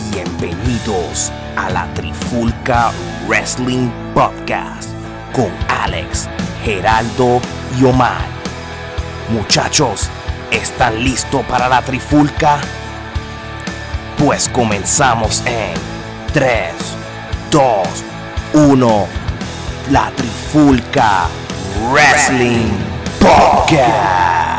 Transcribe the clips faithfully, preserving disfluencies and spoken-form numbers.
Bienvenidos a la Trifulca Wrestling Podcast con Alex, Geraldo y Omar. Muchachos, ¿están listos para la Trifulca? Pues comenzamos en tres, dos, uno. La Trifulca Wrestling Podcast.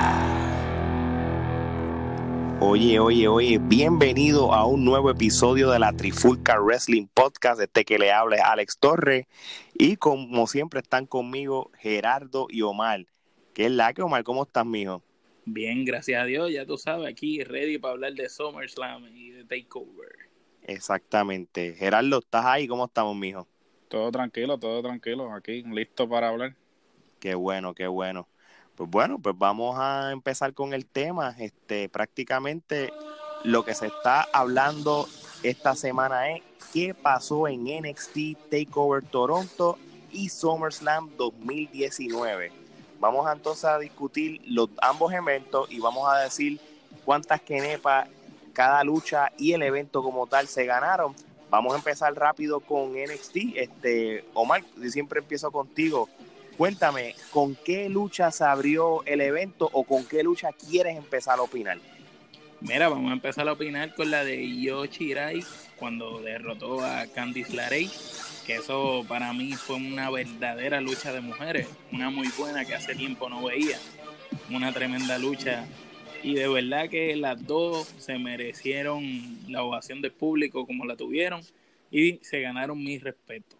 Oye, oye, oye, bienvenido a un nuevo episodio de la Trifulca Wrestling Podcast. Este que le habla es Alex Torres. Y como siempre están conmigo Gerardo y Omar. ¿Qué es la que, Omar? ¿Cómo estás, mijo? Bien, gracias a Dios, ya tú sabes, aquí ready para hablar de SummerSlam y de TakeOver. Exactamente. Gerardo, ¿estás ahí? ¿Cómo estamos, mijo? Todo tranquilo, todo tranquilo, aquí, listo para hablar. Qué bueno, qué bueno. Pues bueno, pues vamos a empezar con el tema. Este, prácticamente lo que se está hablando esta semana es qué pasó en N X T TakeOver Toronto y SummerSlam dos mil diecinueve. Vamos a, entonces a discutir los ambos eventos y vamos a decir cuántas kenepas cada lucha y el evento como tal se ganaron. Vamos a empezar rápido con N X T. Este, Omar, yo siempre empiezo contigo. Cuéntame, ¿con qué lucha se abrió el evento o con qué lucha quieres empezar a opinar? Mira, vamos a empezar a opinar con la de Io Shirai cuando derrotó a Candice LeRae, que eso para mí fue una verdadera lucha de mujeres, una muy buena que hace tiempo no veía, una tremenda lucha y de verdad que las dos se merecieron la ovación del público como la tuvieron y se ganaron mi respeto.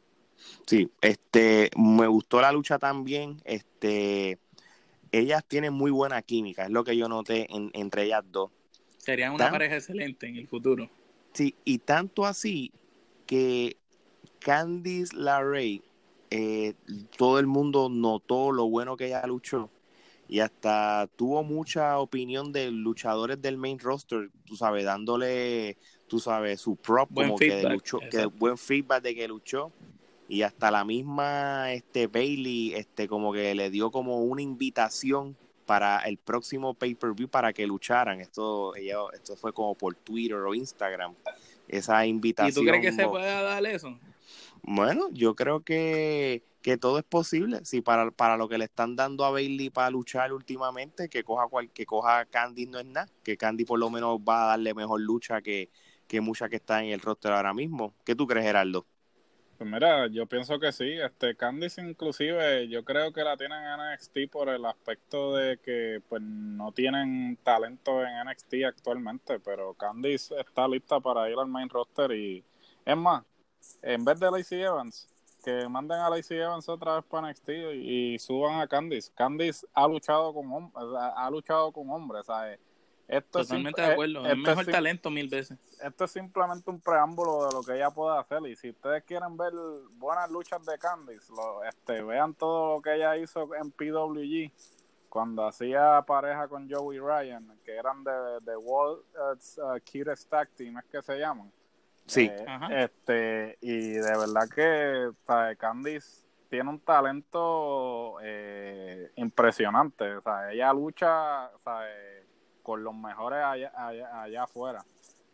Sí, este, me gustó la lucha también. Este, ellas tienen muy buena química, es lo que yo noté en, entre ellas dos. Serían una Tan, pareja excelente en el futuro. Sí, y tanto así que Candice LeRae, eh, todo el mundo notó lo bueno que ella luchó y hasta tuvo mucha opinión de luchadores del main roster, tú sabes, dándole, tú sabes, su prop Buen como feedback, que luchó, que buen feedback de que luchó. Y hasta la misma este Bayley este como que le dio como una invitación para el próximo pay-per-view para que lucharan. Esto ella, esto fue como por Twitter o Instagram. Esa invitación. ¿Y tú crees que se pueda dar eso? Bueno, yo creo que, que todo es posible. Si para, para lo que le están dando a Bayley para luchar últimamente, que coja cual, que coja a Candy no es nada. Que Candy por lo menos va a darle mejor lucha que, que mucha que está en el roster ahora mismo. ¿Qué tú crees, Gerardo? Pues mira, yo pienso que sí, este Candice inclusive yo creo que la tienen en N X T por el aspecto de que pues no tienen talento en N X T actualmente, pero Candice está lista para ir al main roster y es más, en vez de Lacey Evans, que manden a Lacey Evans otra vez para N X T y, y suban a Candice. Candice ha luchado con hombres, ha luchado con hombres, ¿sabes? Esto Totalmente es, de acuerdo, eh, es mejor es, talento mil veces. Esto es simplemente un preámbulo de lo que ella puede hacer y si ustedes quieren ver buenas luchas de Candice, lo, este, vean todo lo que ella hizo en P W G cuando hacía pareja con Joey Ryan, que eran de, de World uh, Cutest Tag Team, es que se llaman. Sí. Eh, este y de verdad que ¿sabes? Candice tiene un talento eh, impresionante, o sea, ella lucha ¿sabes? Con los mejores allá, allá, allá afuera.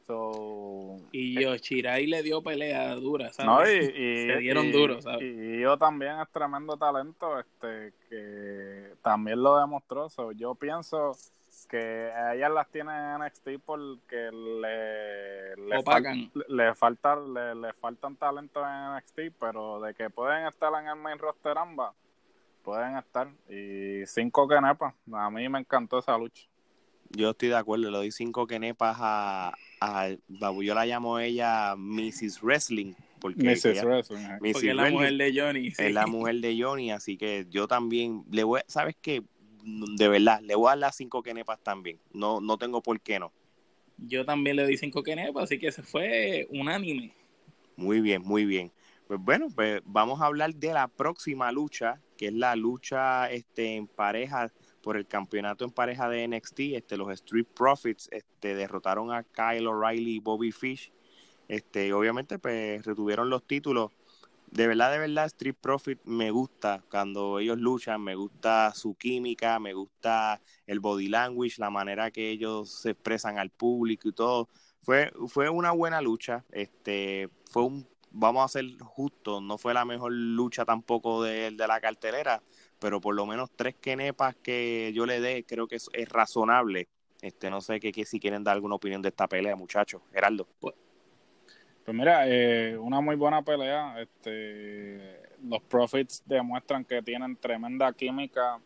So, y Io Shirai le dio pelea dura, ¿sabes? No, y, y, se dieron y, duros, ¿sabes? Y yo también es tremendo talento, este, que también lo demostró. So, yo pienso que a ellas las tienen en N X T porque le le, fal, le falta le, le faltan talento en N X T, pero de que pueden estar en el main roster ambas, pueden estar. Y cinco kenepas, a mí me encantó esa lucha. Yo estoy de acuerdo, le doy cinco kenepas a, a, yo la llamo a ella missus Wrestling, porque, missus ella, Wrestling, porque es la mujer de Johnny, sí. Es la mujer de Johnny, así que yo también le voy, ¿sabes qué? De verdad, le voy a dar las cinco kenepas también, no, no tengo por qué no. Yo también le doy cinco kenepas, así que se fue unánime. Muy bien, muy bien. Pues bueno, pues vamos a hablar de la próxima lucha, que es la lucha este, en pareja por el campeonato en pareja de N X T. Este, los Street Profits este, derrotaron a Kyle O'Reilly y Bobby Fish. Este, obviamente, pues retuvieron los títulos. de verdad, de verdad, Street Profit me gusta cuando ellos luchan, me gusta su química, me gusta el body language, la manera que ellos se expresan al público y todo. Fue, fue una buena lucha, este, fue un, vamos a ser justos, no fue la mejor lucha tampoco de, de la cartelera, pero por lo menos tres kenepas que yo le dé, creo que es, es razonable. Este, no sé que, que si quieren dar alguna opinión de esta pelea, muchachos. Geraldo. Pues, pues mira, eh, una muy buena pelea. Este, los Profits demuestran que tienen tremenda química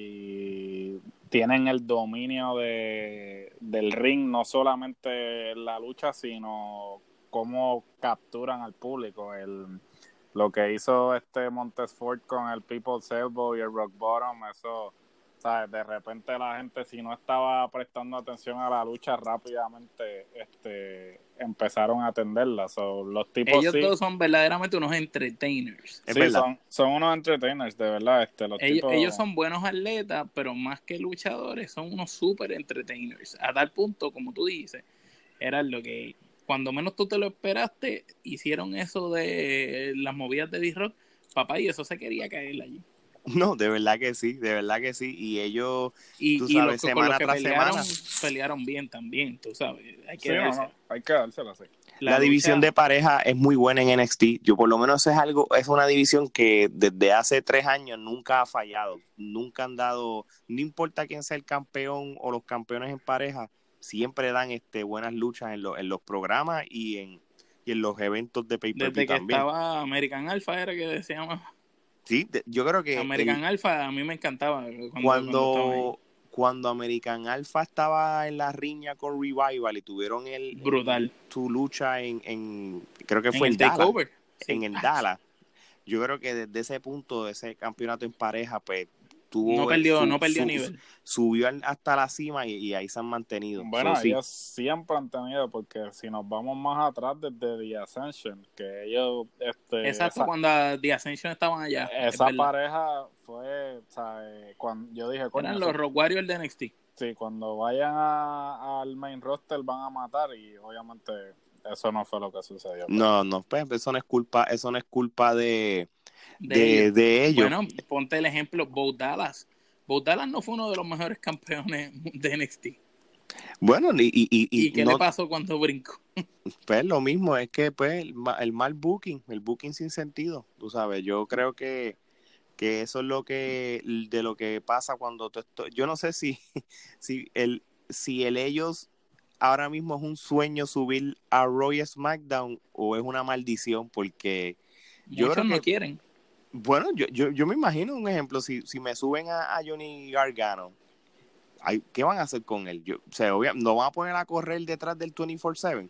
y tienen el dominio de, del ring, no solamente en la lucha, sino cómo capturan al público. El, lo que hizo este Montesfort con el People's Elbow y el Rock Bottom, eso, ¿sabes? De repente la gente, si no estaba prestando atención a la lucha, rápidamente este, empezaron a atenderla. So, los tipos Ellos sí, todos son verdaderamente unos entertainers. Es sí verdad. son, son unos entertainers, de verdad. Este, los Ellos, tipos, ellos son buenos atletas, pero más que luchadores, son unos super entertainers. A tal punto, como tú dices, era lo que cuando menos tú te lo esperaste, hicieron eso de las movidas de D-Rock, papá, y eso se quería caer allí. No, de verdad que sí, de verdad que sí. Y ellos, Y, tú y sabes, los que, con semana los que tras pelearon, semana. pelearon bien también, tú sabes. Hay que sí, no, darse. no, hay que dársela así. La, La división lucha, de pareja es muy buena en N X T. Yo por lo menos es algo, es una división que desde hace tres años nunca ha fallado. Nunca han dado, no importa quién sea el campeón o los campeones en pareja, siempre dan este buenas luchas en, lo, en los programas y en, y en los eventos de pay-per-view desde que también. estaba American Alpha, era que se llama. Sí, de, yo creo que American el, Alpha a mí me encantaba cuando, cuando, cuando estaban ahí. cuando American Alpha estaba en la riña con Revival y tuvieron el, Brutal. el su lucha en, en, creo que En fue el en Dallas, takeover. Sí. en el Dallas. Yo creo que desde ese punto, de ese campeonato en pareja, pues No tuvo perdió, su, no perdió su, nivel. subió hasta la cima y, y ahí se han mantenido. Bueno, So, sí. ellos siempre han tenido, porque si nos vamos más atrás desde The Ascension, que ellos, este, Exacto, esa, cuando The Ascension estaban allá. esa es pareja fue, o sea, eh, cuando yo dije, coño, Eran eso, los Rock Warriors de N X T. sí, cuando vayan a, al main roster van a matar y obviamente eso no fue lo que sucedió. Pero... No, no, pues eso no es culpa, eso no es culpa de, De, de, ellos. de ellos. Bueno, ponte el ejemplo, Bo Dallas. Bo Dallas no fue uno de los mejores campeones de N X T. Bueno, y, y, y, ¿Y y qué no, le pasó cuando brincó? pues lo mismo, es que pues el, ma- el mal booking, el booking sin sentido, tú sabes, yo creo que, que eso es lo que, de lo que pasa cuando tú esto- yo no sé si, si el, si el ellos ahora mismo es un sueño subir a Roy SmackDown o es una maldición, porque yo creo Muchos no que, quieren. bueno, yo, yo, yo me imagino un ejemplo, si, si me suben a, a Johnny Gargano, ay, ¿qué van a hacer con él? Yo, o sea, obvia- no van a poner a correr detrás del veinticuatro siete.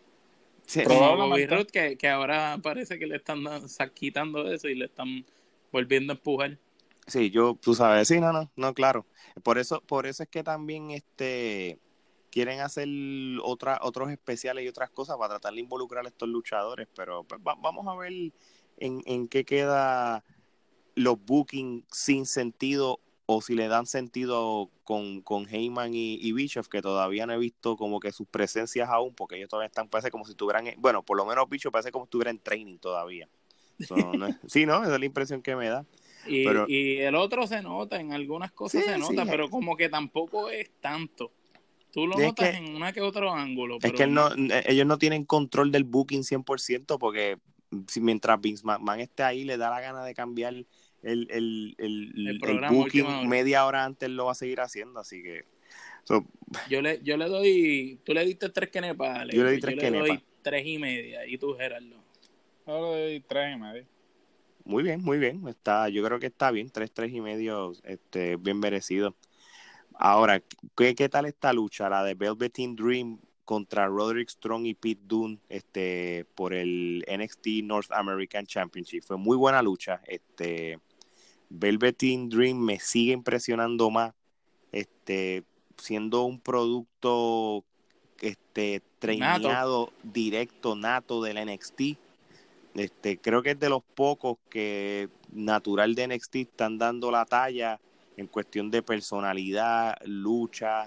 Sí, Como Bobby Probablemente. Roode, que, que ahora parece que le están da- sa- quitando eso y le están volviendo a empujar. sí, yo, tú sabes, sí, no, no, no, claro. Por eso, por eso es que también este quieren hacer otra, otros especiales y otras cosas para tratar de involucrar a estos luchadores, pero pues, va- vamos a ver en, en qué queda los bookings sin sentido o si le dan sentido con, con Heyman y, y Bischoff, que todavía no he visto como que sus presencias aún, porque ellos todavía están, parece como si estuvieran, en- bueno, por lo menos Bischoff parece como si estuviera en training todavía. So, no es- sí, ¿no? Esa es la impresión que me da. Pero Y, y el otro se nota, en algunas cosas sí, se sí, nota, es, pero como que tampoco es tanto. Tú lo es notas que en una que otro ángulo, es que pero él no, ellos no tienen control del booking cien por ciento porque si, mientras Vince McMahon esté ahí, le da la gana de cambiar el, el, el, el el, el programa última booking hora. media hora antes lo va a seguir haciendo, así que so, Yo le, yo le doy, tú le diste tres kenepas, yo le di Alex, tres yo le kenepas. doy tres y media, y tú, Gerardo. Yo le doy tres y medio. Muy bien, muy bien. Está, yo creo que está bien, tres, tres y medio, este, bien merecido. Ahora, ¿qué, ¿qué tal esta lucha? La de Velveteen Dream contra Roderick Strong y Pete Dunne, este, por el N X T North American Championship. Fue muy buena lucha. Este, Velveteen Dream me sigue impresionando más, este, siendo un producto, este, Nato. traineado directo, nato del N X T. Este, creo que es de los pocos que natural de N X T están dando la talla en cuestión de personalidad, lucha,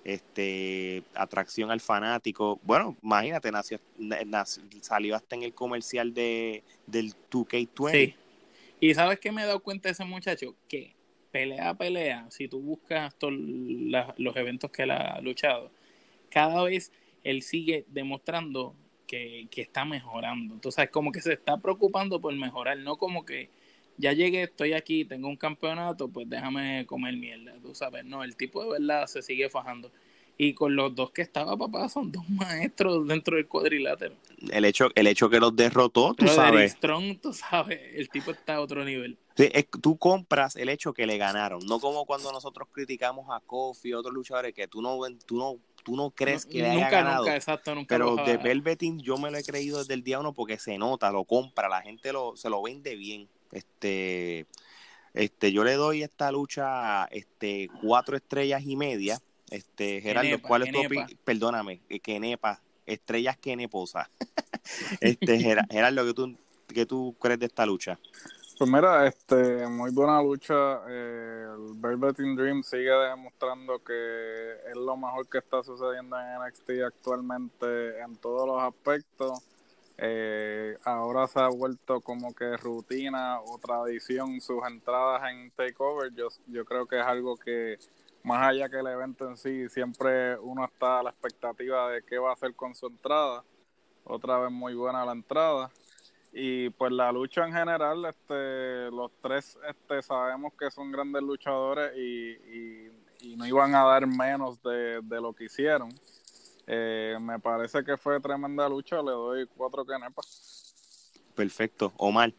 este, atracción al fanático. Bueno, imagínate, nació, nació, salió hasta en el comercial de del dos K veinte. Sí. Y ¿sabes qué me he dado cuenta de ese muchacho? Que pelea a pelea, si tú buscas todos la, los eventos que él ha luchado, cada vez él sigue demostrando que, que está mejorando. Entonces, como que se está preocupando por mejorar, no como que ya llegué, estoy aquí, tengo un campeonato, pues déjame comer mierda, tú sabes. No, el tipo de verdad se sigue fajando. Y con los dos que estaba, papá, son dos maestros dentro del cuadrilátero. El hecho, el hecho que los derrotó, tú Roderick sabes. Strong, tú sabes, el tipo está a otro nivel. Sí, es, tú compras el hecho que le ganaron, no como cuando nosotros criticamos a Kofi y a otros luchadores que tú no, tú no, tú no crees No, que le haya nunca, ganado. nunca, exacto, nunca Pero lo de Velveteen yo me lo he creído desde el día uno porque se nota, lo compra, la gente lo, se lo vende bien. Este, este, yo le doy esta lucha este, cuatro estrellas y media. Este, Gerardo, Kenepa, ¿cuál es tu Kenepa. opinión? Perdóname, Kenepa, estrellas Keneposa. Este, Gerardo, ¿qué tú, qué tú crees de esta lucha? Pues mira, este, muy buena lucha. Eh, el Velveteen Dream sigue demostrando que es lo mejor que está sucediendo en N X T actualmente en todos los aspectos. Eh, ahora se ha vuelto como que rutina o tradición sus entradas en TakeOver. Yo, yo creo que es algo que, más allá que el evento en sí, siempre uno está a la expectativa de qué va a hacer con su entrada. Otra vez muy buena la entrada. Y pues la lucha en general, este, los tres este, sabemos que son grandes luchadores y, y, y no iban a dar menos de, de lo que hicieron. Eh, me parece que fue tremenda lucha, le doy cuatro kenepas. Perfecto. Omar.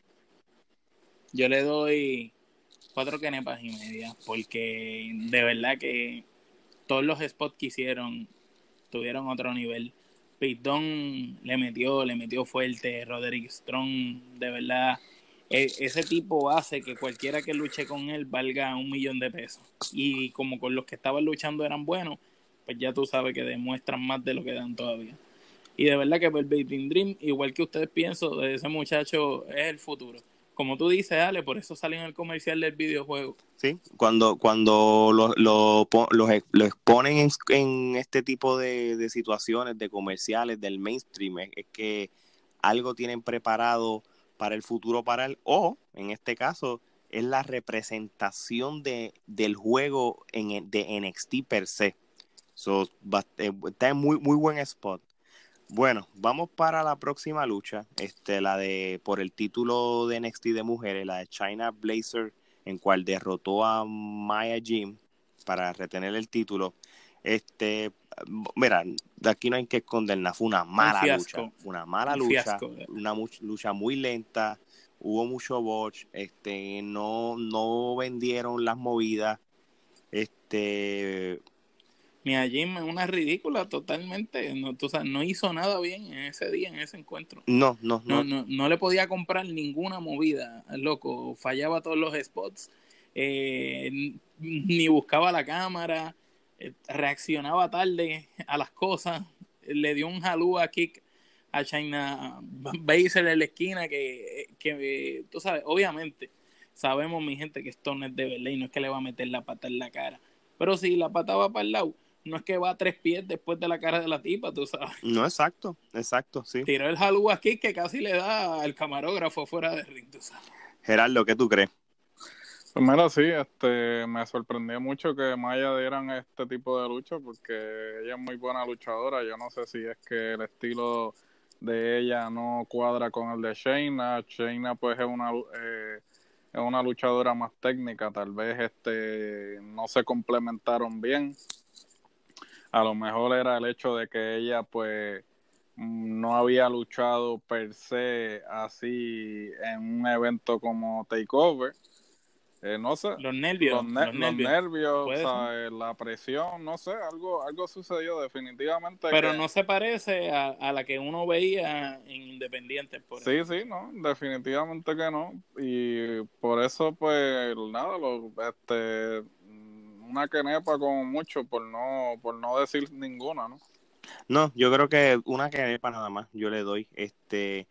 Yo le doy cuatro kenepas y media, porque de verdad que todos los spots que hicieron tuvieron otro nivel. Pete Dunne le metió, le metió fuerte. Roderick Strong, de verdad, e- ese tipo hace que cualquiera que luche con él valga un millón de pesos. Y como con los que estaban luchando eran buenos, pues ya tú sabes que demuestran más de lo que dan todavía. Y de verdad que Velveteen Dream, igual que ustedes pienso, de ese muchacho es el futuro. Como tú dices, Ale, por eso salió en el comercial del videojuego. Sí, cuando, cuando lo, lo, lo, lo exponen en, en este tipo de, de situaciones, de comerciales, del mainstream, es, es que algo tienen preparado para el futuro para él, o en este caso es la representación de, del juego en, de N X T per se. So, está en muy, muy buen spot. Bueno, vamos para la próxima lucha, este, la de por el título de N X T de mujeres, la de China Blazer, en cual derrotó a Maya Jim para retener el título. Este, mira, de aquí no hay que esconderla, fue una mala lucha, una mala un lucha, fiasco. una mu- lucha muy lenta, hubo mucho botch, este, no, no vendieron las movidas, este. Mia Jim es una ridícula totalmente. No, tú sabes, no hizo nada bien en ese día, en ese encuentro. No, no, no. No, no, no le podía comprar ninguna movida, loco. Fallaba todos los spots. Eh, ni buscaba la cámara. Eh, reaccionaba tarde a las cosas. Le dio un jalúa kick a China Baszler en la esquina que, que, tú sabes, obviamente sabemos, mi gente, que esto no es de verdad y no es que le va a meter la pata en la cara. Pero si la pata va para el lado, no es que va a tres pies después de la cara de la tipa, tú sabes. No, exacto, exacto, sí. Tiró el jalú aquí que casi le da al camarógrafo fuera de ring, tú sabes. Gerardo, ¿qué tú crees? Pues mira, sí, este, me sorprendió mucho que Maya dieran este tipo de lucha porque ella es muy buena luchadora. Yo no sé si es que el estilo de ella no cuadra con el de Shayna. Shayna pues es una eh, es una luchadora más técnica, tal vez este no se complementaron bien. A lo mejor era el hecho de que ella pues no había luchado per se así en un evento como TakeOver. Eh, no sé, los nervios, los, ne- los los nervios, nervios, puede o ser. sea, la presión, no sé, algo algo sucedió definitivamente. Pero que no se parece a, a la que uno veía en Independiente, por sí, ejemplo. sí, no, definitivamente que no, y por eso pues nada, lo, este, una quenepa como mucho, por no por no decir ninguna, ¿no? No, yo creo que una quenepa nada más, yo le doy, este,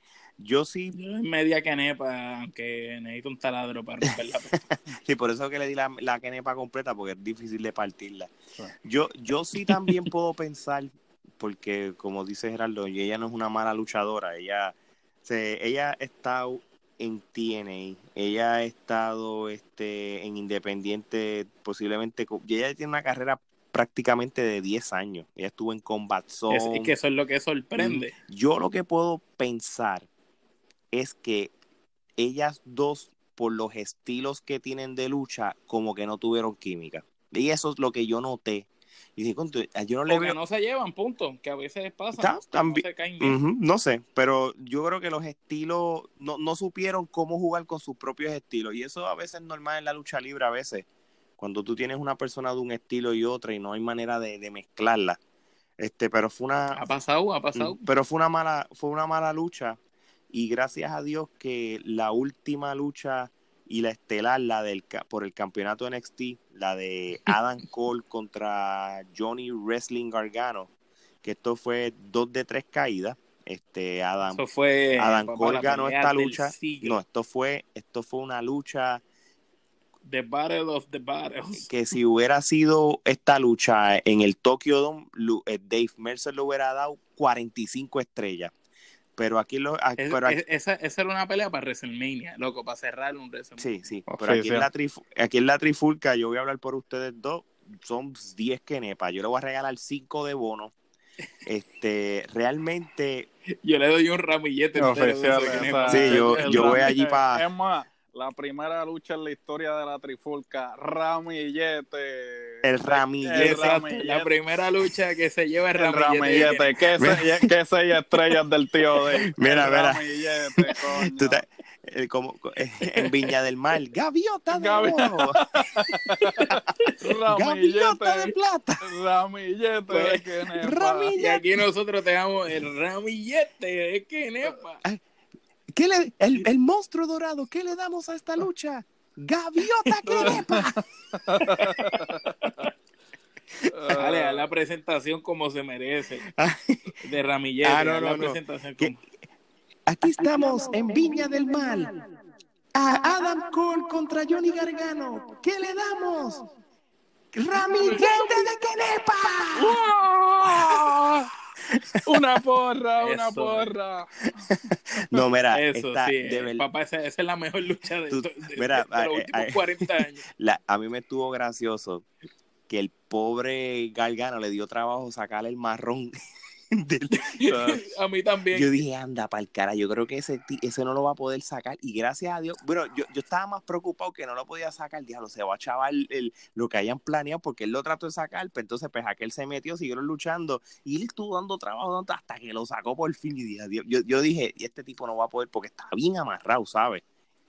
Yo sí. Yo en media canepa, aunque necesito un taladro para romperla. Sí, por eso que le di la, la quenepa completa, porque es difícil de partirla. Sí. Yo, yo sí también puedo pensar, porque como dice Gerardo, ella no es una mala luchadora, ella, se, ella ha estado en T N A, ella ha estado este, en Independiente, posiblemente, y ella tiene una carrera prácticamente de diez años, ella estuvo en Combat Zone. Es, es que eso es lo que sorprende. Yo lo que puedo pensar es que ellas dos, por los estilos que tienen de lucha, como que no tuvieron química. Y eso es lo que yo noté. Y dije, yo no le o que veo... no se llevan, punto, que a veces pasa, Está, no se caen bien. Uh-huh, no sé, pero yo creo que los estilos no, no supieron cómo jugar con sus propios estilos. Y eso a veces es normal en la lucha libre, a veces. Cuando tú tienes una persona de un estilo y otra y no hay manera de, de mezclarla. Este, pero fue una... Ha pasado, ha pasado. Pero fue una mala, fue una mala lucha. Y gracias a Dios que la última lucha y la estelar, la del por el campeonato N X T, la de Adam Cole contra Johnny Wrestling Gargano, que esto fue dos de tres caídas. Este Adam, Eso fue, Adam papá, Cole ganó esta lucha. Siglo. No, esto fue, esto fue una lucha. The Battle of the Battles. Que si hubiera sido esta lucha en el Tokyo Dome, Dave Mercer le hubiera dado cuarenta y cinco estrellas. Pero aquí lo es, pero aquí, es, esa, esa era una pelea para WrestleMania, loco, para cerrar un WrestleMania. Sí, sí, pero aquí en, la trif- aquí en la trifulca yo voy a hablar por ustedes dos, son diez quenepas, yo le voy a regalar cinco de bono. Este, realmente yo le doy un ramillete entero de Oficial, esa esa, sí, yo, el, yo el voy ram- allí para... Es más, la primera lucha en la historia de la trifulca, ramillete. El ramillete. El Exacto, ramillete. la primera lucha que se lleva el El ramillete. ramillete, que, se, que seis estrellas del tío de Mira, el mira. ramillete, coño. Tú te- el, como, en Viña del Mar, gaviota de Gavi- oro. Gaviota de plata. Ramillete Pues, de Kenepa. Ramillete. Y aquí nosotros tenemos el ramillete de Kenepa. ¿Qué le, el, el monstruo dorado, ¿qué le damos a esta lucha? ¡Gaviota Kenepa! Dale, a la presentación como se merece. De ramillete. Ah, no, a la no, no. presentación ¿Qué? como... Aquí estamos en Viña del Mar. A Adam Cole contra Johnny Gargano. ¿Qué le damos? ¡Ramillete de Kenepa! Una porra, una Eso. porra. No, mira, Eso esta, sí, de eh, ver- papá, esa, esa es la mejor lucha de, Tú- de- de- mira, de los eh, últimos eh, cuarenta años. la, a mí me estuvo gracioso que el pobre Gargano le dio trabajo sacarle el marrón. Del... A mí también. Yo dije, anda pa'l cara, yo creo que ese, ese no lo va a poder sacar. Y gracias a Dios, bueno, yo, yo estaba más preocupado que no lo podía sacar. Diablo, se va a chavar el, el, lo que hayan planeado porque él lo trató de sacar. Pero entonces, pues aquel se metió, siguieron luchando y él estuvo dando trabajo hasta que lo sacó por fin. Y dije, Dios, yo, yo dije, este tipo no va a poder porque está bien amarrado, ¿sabes?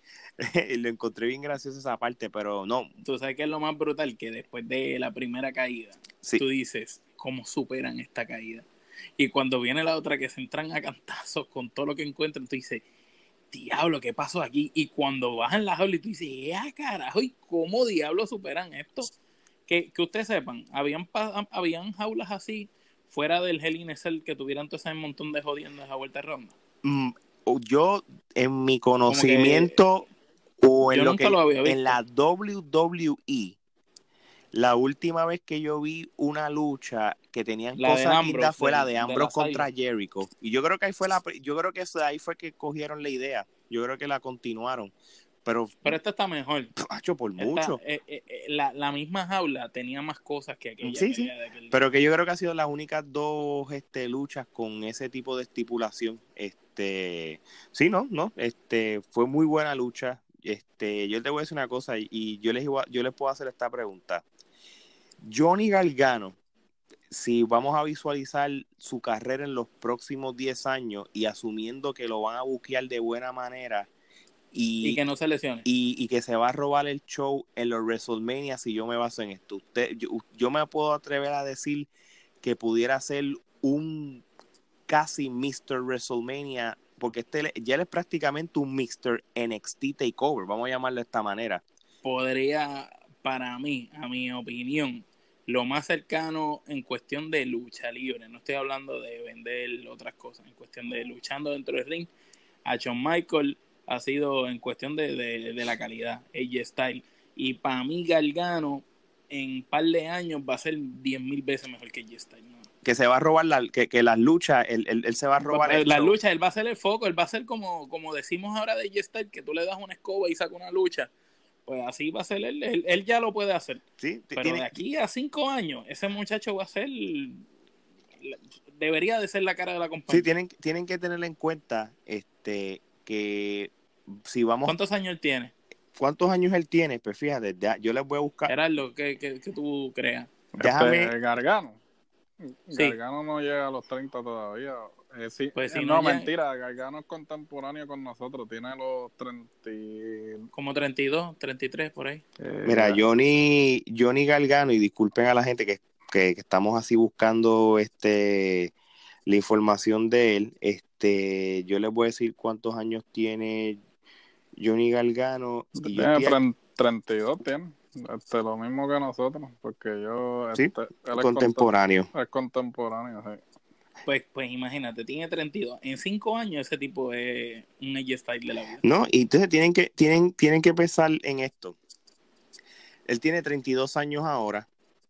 Lo encontré bien gracioso esa parte, pero no. Tú sabes que es lo más brutal, que después de la primera caída, Sí. tú dices, ¿cómo superan esta caída? Y cuando viene la otra que se entran a cantazos con todo lo que encuentran, tú dices, diablo, ¿qué pasó aquí? Y cuando bajan las jaulas, tú dices, ¡ah, carajo! ¿Y cómo diablos superan esto? Que, que ustedes sepan, habían, habían jaulas así fuera del Hell in a Cell que tuvieran todo ese montón de jodiendas a vuelta ronda. Mm, yo, en mi conocimiento, o en yo lo nunca que lo había visto. en la W W E, la última vez que yo vi una lucha que tenían La de cosas Ambrose, lindas fue del- la de del Ambrose Asylum. contra Jericho. Y yo creo que ahí fue la yo creo que eso de ahí fue que cogieron la idea. Yo creo que la continuaron. Pero, Pero esta está mejor. pacho, por Esta, mucho. eh, eh, eh, la, la misma jaula tenía más cosas que aquella. Sí, que sí. había de aquel- Pero que yo creo que han sido las únicas dos este, luchas con ese tipo de estipulación. Este, sí, no, no, este, fue muy buena lucha. Este, yo te voy a decir una cosa y, y yo les iba- yo les puedo hacer esta pregunta. Johnny Gargano, si vamos a visualizar su carrera en los próximos diez años y asumiendo que lo van a buquear de buena manera y, Y que no se lesione. y, y que se va a robar el show en los WrestleMania, si yo me baso en esto, usted, yo, yo me puedo atrever a decir que pudiera ser un casi mister WrestleMania, porque este ya él es prácticamente un mister N X T Takeover, vamos a llamarlo de esta manera. Podría, para mí, a mi opinión, lo más cercano en cuestión de lucha libre, no estoy hablando de vender otras cosas, en cuestión de luchando dentro del ring, a Shawn Michaels ha sido en cuestión de, de, de la calidad, A J Styles. Y para mí Gargano en un par de años va a ser diez mil veces mejor que A J Styles, ¿no? Que se va a robar, la, que, que las luchas, él, él, él se va a robar el la show. lucha, él va a ser el foco, él va a ser como, como decimos ahora de A J Styles, que tú le das una escoba y saca una lucha. Pues así va a ser él, él, él ya lo puede hacer. Sí, pero tiene... de aquí a cinco años, ese muchacho va a ser, debería de ser la cara de la compañía. Sí, tienen, tienen que tener en cuenta este que si vamos... ¿Cuántos años él tiene? ¿Cuántos años él tiene? Pues fíjate, ya, yo les voy a buscar. Gerardo, ¿qué, qué, qué tú creas? Déjame... Este, Gargano. Sí. Gargano no llega a los treinta todavía. Eh, sí, pues si eh, no, no, ya... mentira, Gargano es contemporáneo con nosotros, tiene los treinta. Como treinta y dos, treinta y tres por ahí. Eh, Mira, Johnny, Johnny Gargano, y disculpen a la gente que, que, que estamos así buscando este la información de él, este yo les voy a decir cuántos años tiene Johnny Gargano. Y tiene yo estoy... treinta y dos, tiene. Este, lo mismo que nosotros, porque yo... Sí, este, él contemporáneo. Es contemporáneo, sí. Pues, pues imagínate, tiene treinta y dos. En cinco años ese tipo es un A J Styles de la vida. No, y entonces tienen que, tienen, tienen que pensar en esto. Él tiene treinta y dos años ahora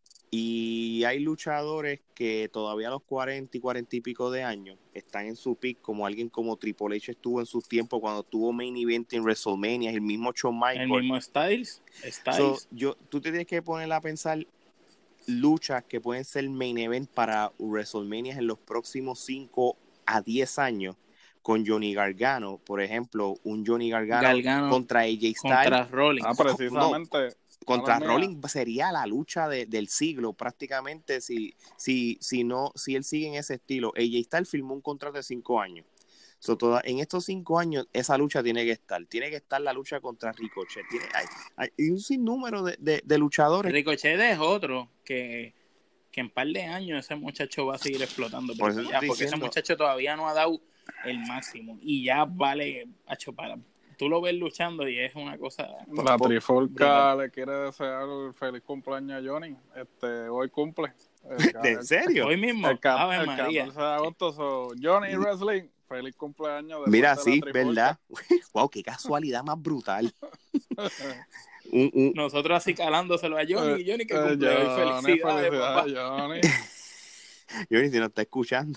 y hay luchadores que todavía a los cuarenta y cuarenta y pico de años están en su pick, como alguien como Triple H estuvo en sus tiempos cuando tuvo main event en WrestleMania, el mismo Shawn Michaels. El mismo Styles. Styles. So, yo, tú te tienes que poner a pensar luchas que pueden ser main event para WrestleMania en los próximos cinco a diez años con Johnny Gargano, por ejemplo, un Johnny Gargano, Gargano contra A J Styles, contra Rollins. Ah, precisamente. No, contra Rollins sería la lucha de, del siglo prácticamente si, si, si, no, si él sigue en ese estilo. A J Styles firmó un contrato de cinco años. So, toda, en estos cinco años esa lucha tiene que estar. Tiene que estar la lucha contra Ricochet. Tiene, hay, hay un sinnúmero de, de, de luchadores. Ricochet es otro que, que en par de años ese muchacho va a seguir explotando. Por ya, porque diciendo, ese muchacho todavía no ha dado el máximo. Y ya vale, hecho para... Tú lo ves luchando y es una cosa... La Trifulca le quiere desear el feliz cumpleaños a Johnny. Este, hoy cumple. El, ¿En serio? Hoy mismo. El, Ave el María. catorce de agosto. So, Johnny Wrestling, feliz cumpleaños. Mira, sí, ¿verdad? Wow, qué casualidad más brutal. un, un... Nosotros así calándoselo a Johnny. Eh, Johnny, que eh, cumple Johnny, hoy. Felicidades, felicidades, papá. Johnny. Johnny, si no está escuchando.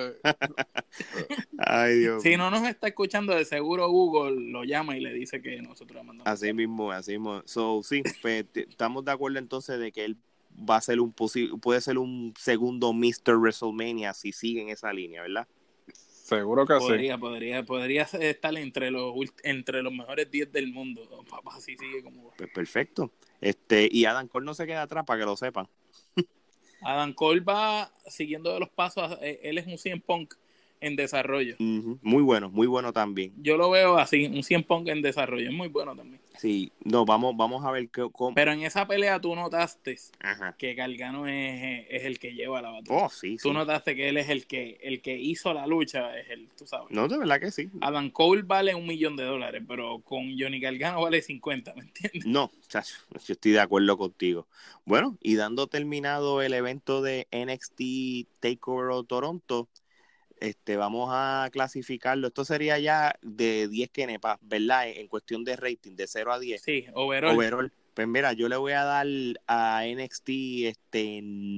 Ay, Dios. Si no nos está escuchando, de seguro Google lo llama y le dice que nosotros le mandamos. Así mismo, así mismo. So, sí, pues, estamos de acuerdo entonces de que él va a ser un posible, puede ser un segundo mister WrestleMania si sigue en esa línea, ¿verdad? Seguro que podría, sí. Podría, podría estar entre los entre los mejores diez del mundo. Papá, así sigue como va. Pues perfecto. Este, y Adam Cole no se queda atrás para que lo sepan. Adam Cole va siguiendo de los pasos. Él es un C M Punk en desarrollo. Uh-huh. Muy bueno, muy bueno también. Yo lo veo así, un C M Punk en desarrollo. Es muy bueno también. Sí, no, vamos, vamos a ver qué, cómo. Pero en esa pelea tú notaste Ajá. que Gargano es, es el que lleva la batalla. Oh, sí, Tú sí. notaste que él es el que el que hizo la lucha, es el, tú sabes. No, de verdad que sí. Adam Cole vale un millón de dólares, pero con Johnny Gargano vale cincuenta, ¿me entiendes? No, chacho, yo estoy de acuerdo contigo. Bueno, y dando terminado el evento de N X T Takeover Toronto, este, vamos a clasificarlo. Esto sería ya de diez kenepas, ¿verdad? En cuestión de rating, de cero a diez. Sí, overall. Overall. Pues mira, yo le voy a dar a N X T este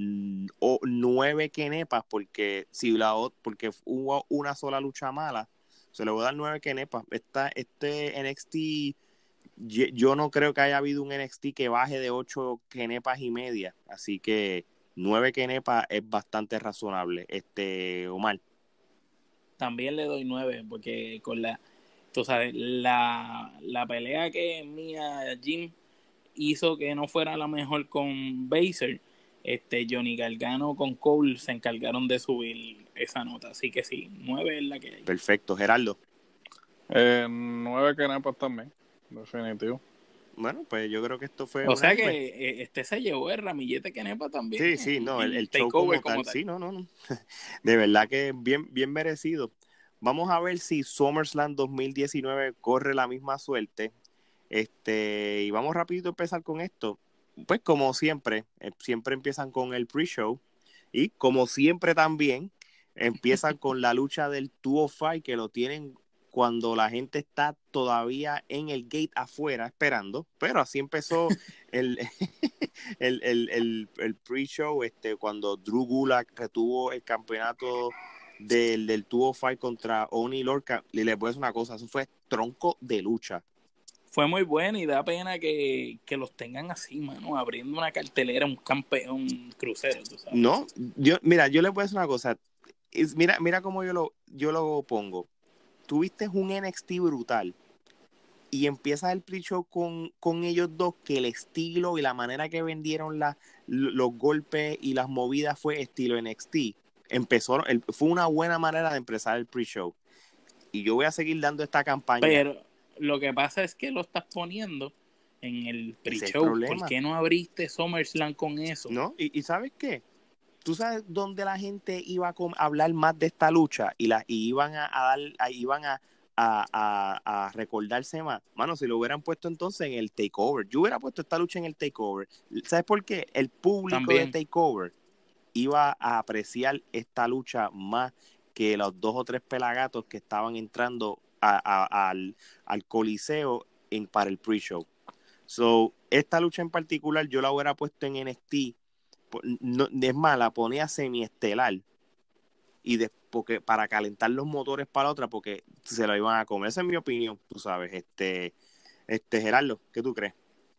nueve kenepas porque si la porque hubo una sola lucha mala, se le voy a dar nueve kenepas. Esta, este N X T, yo no creo que haya habido un N X T que baje de ocho kenepas y media, así que nueve kenepas es bastante razonable. Este, Omar. También le doy nueve porque con la, tú sabes, la, la pelea que Mia Jim hizo que no fuera la mejor con Baszler, este Johnny Gargano con Cole se encargaron de subir esa nota, así que sí, nueve es la que hay. Perfecto, Gerardo. Eh, nueve kenepas también, definitivo. Bueno, pues yo creo que esto fue... O sea anime. que eh, este se llevó el ramillete kenepa también. Sí, sí, no, el, el show como, como tal, sí, no, no, no. De verdad que bien, bien merecido. Vamos a ver si SummerSlam dos mil diecinueve corre la misma suerte. Este, y vamos rapidito a empezar con esto. Pues como siempre, eh, siempre empiezan con el pre-show. Y como siempre también, empiezan con la lucha del dos cero cinco, que lo tienen cuando la gente está todavía en el gate afuera esperando, pero así empezó el, el, el, el, el pre-show, este, cuando Drew Gulak retuvo el campeonato del, del dos cero cinco contra Oni Lorca. Y les voy a decir una cosa, eso fue tronco de lucha. Fue muy bueno y da pena que, que los tengan así, mano, abriendo una cartelera, un campeón crucero, tú sabes. No, yo, mira, yo les voy a decir una cosa, es, mira, mira cómo yo lo, yo lo pongo. Tuviste un N X T brutal y empiezas el pre-show con, con ellos dos, que el estilo y la manera que vendieron la, los golpes y las movidas fue estilo N X T. Empezó, el, fue una buena manera de empezar el pre-show. Y yo voy a seguir dando esta campaña. Pero lo que pasa es que lo estás poniendo en el pre-show. ¿Por qué no abriste SummerSlam con eso? No, y, y ¿sabes qué? ¿Tú sabes dónde la gente iba a hablar más de esta lucha y, la, y iban a, a dar, a, iban a, a, a, a recordarse más? Mano, si lo hubieran puesto entonces en el Takeover. Yo hubiera puesto esta lucha en el Takeover. ¿Sabes por qué? El público También. de Takeover iba a apreciar esta lucha más que los dos o tres pelagatos que estaban entrando a, a, al, al Coliseo en, para el pre-show. So, esta lucha en particular yo la hubiera puesto en N X T. No, es más, la ponía semiestelar y de, porque, para calentar los motores para la otra, porque se lo iban a comer. Esa es mi opinión, tú sabes. Este, este Gerardo, ¿qué tú crees?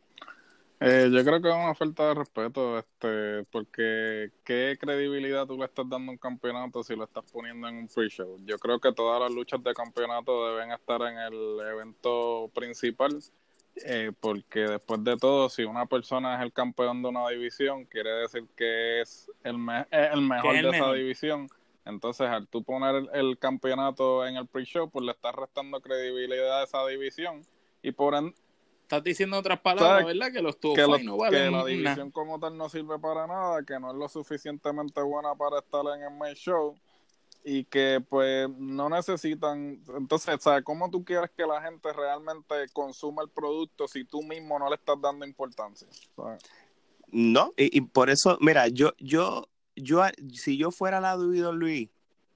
Eh, yo creo que es una falta de respeto, este, porque ¿qué credibilidad tú le estás dando a un campeonato si lo estás poniendo en un free show? Yo creo que todas las luchas de campeonato deben estar en el evento principal, eh, porque después de todo, si una persona es el campeón de una división, quiere decir que es el, me- el mejor es el de mejor? esa división. Entonces, al tú poner el, el campeonato en el pre-show, pues le estás restando credibilidad a esa división y por ende estás diciendo otras palabras, ¿sabes? ¿verdad? Que los top que, lo, no valen que la una. división como tal no sirve para nada, que no es lo suficientemente buena para estar en el main show y que pues no necesitan. Entonces, ¿sabes? ¿Cómo tú quieres que la gente realmente consuma el producto si tú mismo no le estás dando importancia? ¿Sabes? No, y, y por eso, mira, yo, yo, yo, si yo fuera la W W E,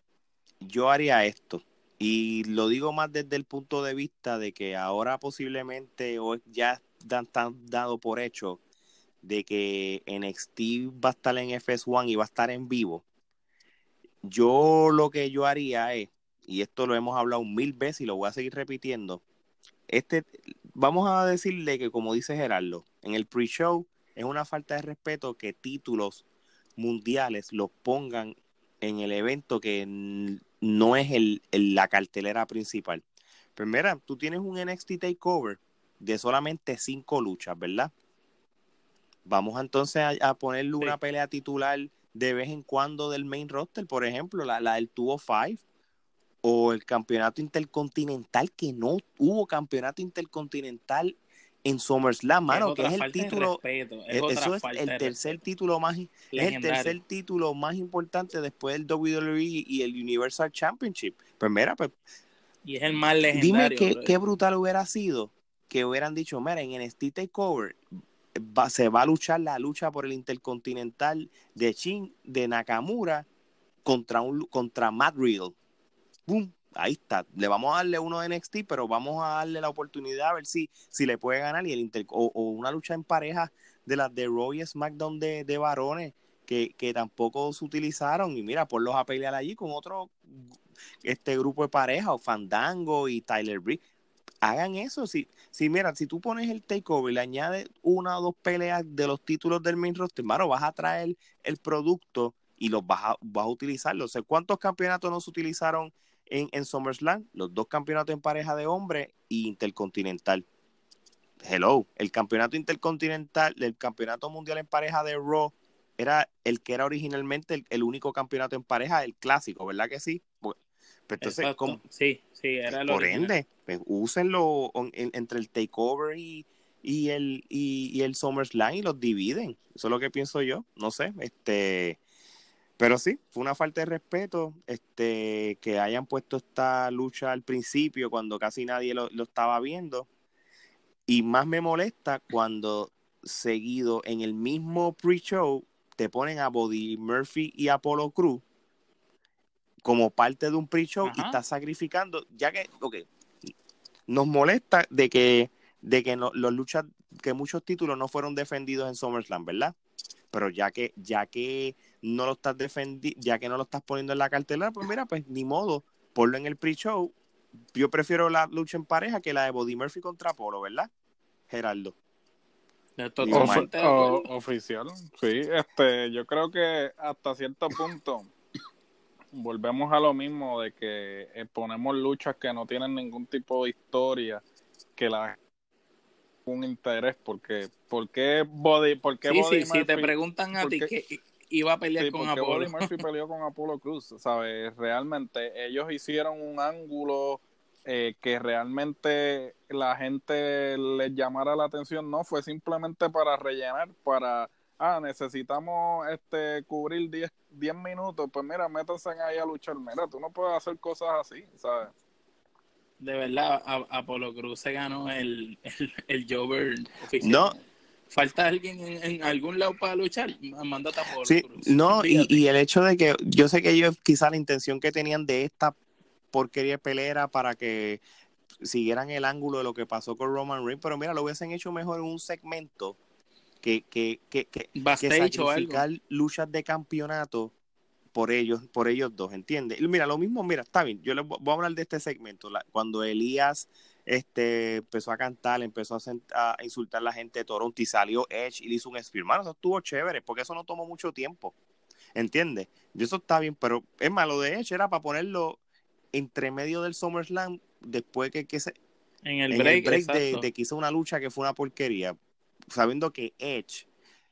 yo haría esto. Y lo digo más desde el punto de vista de que ahora posiblemente o ya dan, tan dado por hecho de que N X T va a estar en F S uno y va a estar en vivo. Yo lo que yo haría es, y esto lo hemos hablado mil veces y lo voy a seguir repitiendo, este, vamos a decirle que, como dice Gerardo, en el pre-show es una falta de respeto que títulos mundiales los pongan en el evento que no es el, el, la cartelera principal. Pero mira, tú tienes un N X T Takeover de solamente cinco luchas, ¿verdad? Vamos entonces a, a ponerle sí. una pelea titular de vez en cuando del main roster, por ejemplo, la, la del dos cero cinco o el campeonato intercontinental, que no hubo campeonato intercontinental en SummerSlam, mano, es que es el título, respeto, es es, eso es el tercer respeto. título más Legendario. Es el tercer título más importante después del W W E y el Universal Championship. Pues mira, pues y es el más legendario. Dime qué, qué brutal hubiera sido que hubieran dicho, mira, en N X T Takeover va, se va a luchar la lucha por el intercontinental de Shin, de Nakamura contra un contra Matt Riddle. ¡Bum! Ahí está. Le vamos a darle uno de N X T, pero vamos a darle la oportunidad a ver si, si le puede ganar. Y el inter, o, o una lucha en pareja de las de Raw y SmackDown de, de varones que, que tampoco se utilizaron. Y mira, ponlos a pelear allí con otro este grupo de pareja, o Fandango y Tyler Breeze. Hagan eso. Si, si mira, si tú pones el takeover y le añades una o dos peleas de los títulos del main roster, mano, vas a traer el producto y los vas a, vas a utilizarlo. O sea, ¿cuántos campeonatos no se utilizaron en, en SummerSlam? Los dos campeonatos en pareja de hombres y intercontinental. Hello, el campeonato intercontinental, el campeonato mundial en pareja de Raw era el que era originalmente el, el único campeonato en pareja, el clásico, ¿verdad que sí? Pues, pues entonces, ¿cómo? Sí, sí, era el Por original. ende, pues úsenlo en, entre el takeover y, y el y, y el SummerSlam y los dividen. Eso es lo que pienso yo. No sé, este, pero sí, fue una falta de respeto, este, que hayan puesto esta lucha al principio cuando casi nadie lo, lo estaba viendo. Y más me molesta cuando seguido en el mismo pre-show te ponen a Buddy Murphy y Apollo Crews como parte de un pre-show. Ajá. Y estás sacrificando, ya que, ok, nos molesta de que, de que no, los luchas, que muchos títulos no fueron defendidos en SummerSlam, ¿verdad? Pero ya que, ya que no lo estás defendiendo, ya que no lo estás poniendo en la cartelera, pues mira, pues ni modo, ponlo en el pre-show. Yo prefiero la lucha en pareja que la de Buddy Murphy contra Apolo, ¿verdad, Gerardo? Totalmente de acuerdo. O, oficial, sí. Este, yo creo que hasta cierto punto volvemos a lo mismo de que eh, ponemos luchas que no tienen ningún tipo de historia, que la un interés, porque ¿por qué Buddy, por qué sí, Buddy sí, Murphy? Si te preguntan a ti que iba a pelear sí, con porque Apolo. Buddy Murphy peleó con Apolo Cruz, ¿sabes? Realmente ellos hicieron un ángulo eh, que realmente la gente les llamara la atención, no fue simplemente para rellenar, para ah, necesitamos este cubrir diez minutos, pues mira, métanse ahí a luchar, mira, tú no puedes hacer cosas así, ¿sabes? De verdad, a, Apolo Cruz se ganó el, el, el Jover oficial. No. ¿Falta alguien en, en algún lado para luchar? Mándate a Apolo sí, Cruz. No, y, y el hecho de que yo sé que ellos quizá la intención que tenían de esta porquería de pelea era para que siguieran el ángulo de lo que pasó con Roman Reigns, pero mira, lo hubiesen hecho mejor en un segmento que, que, que, que, que sacrificar luchas de campeonato por ellos, por ellos dos, ¿entiendes? Mira, lo mismo, mira, está bien, yo les voy a hablar de este segmento, la, cuando Elías este, empezó a cantar, empezó a, sent, a insultar a la gente de Toronto y salió Edge y le hizo un spear, hermano, eso estuvo chévere, porque eso no tomó mucho tiempo, ¿entiendes? Y eso está bien, pero es más, lo de Edge era para ponerlo entre medio del SummerSlam, después que, que se... En el break, en el break de, de que hizo una lucha que fue una porquería, sabiendo que Edge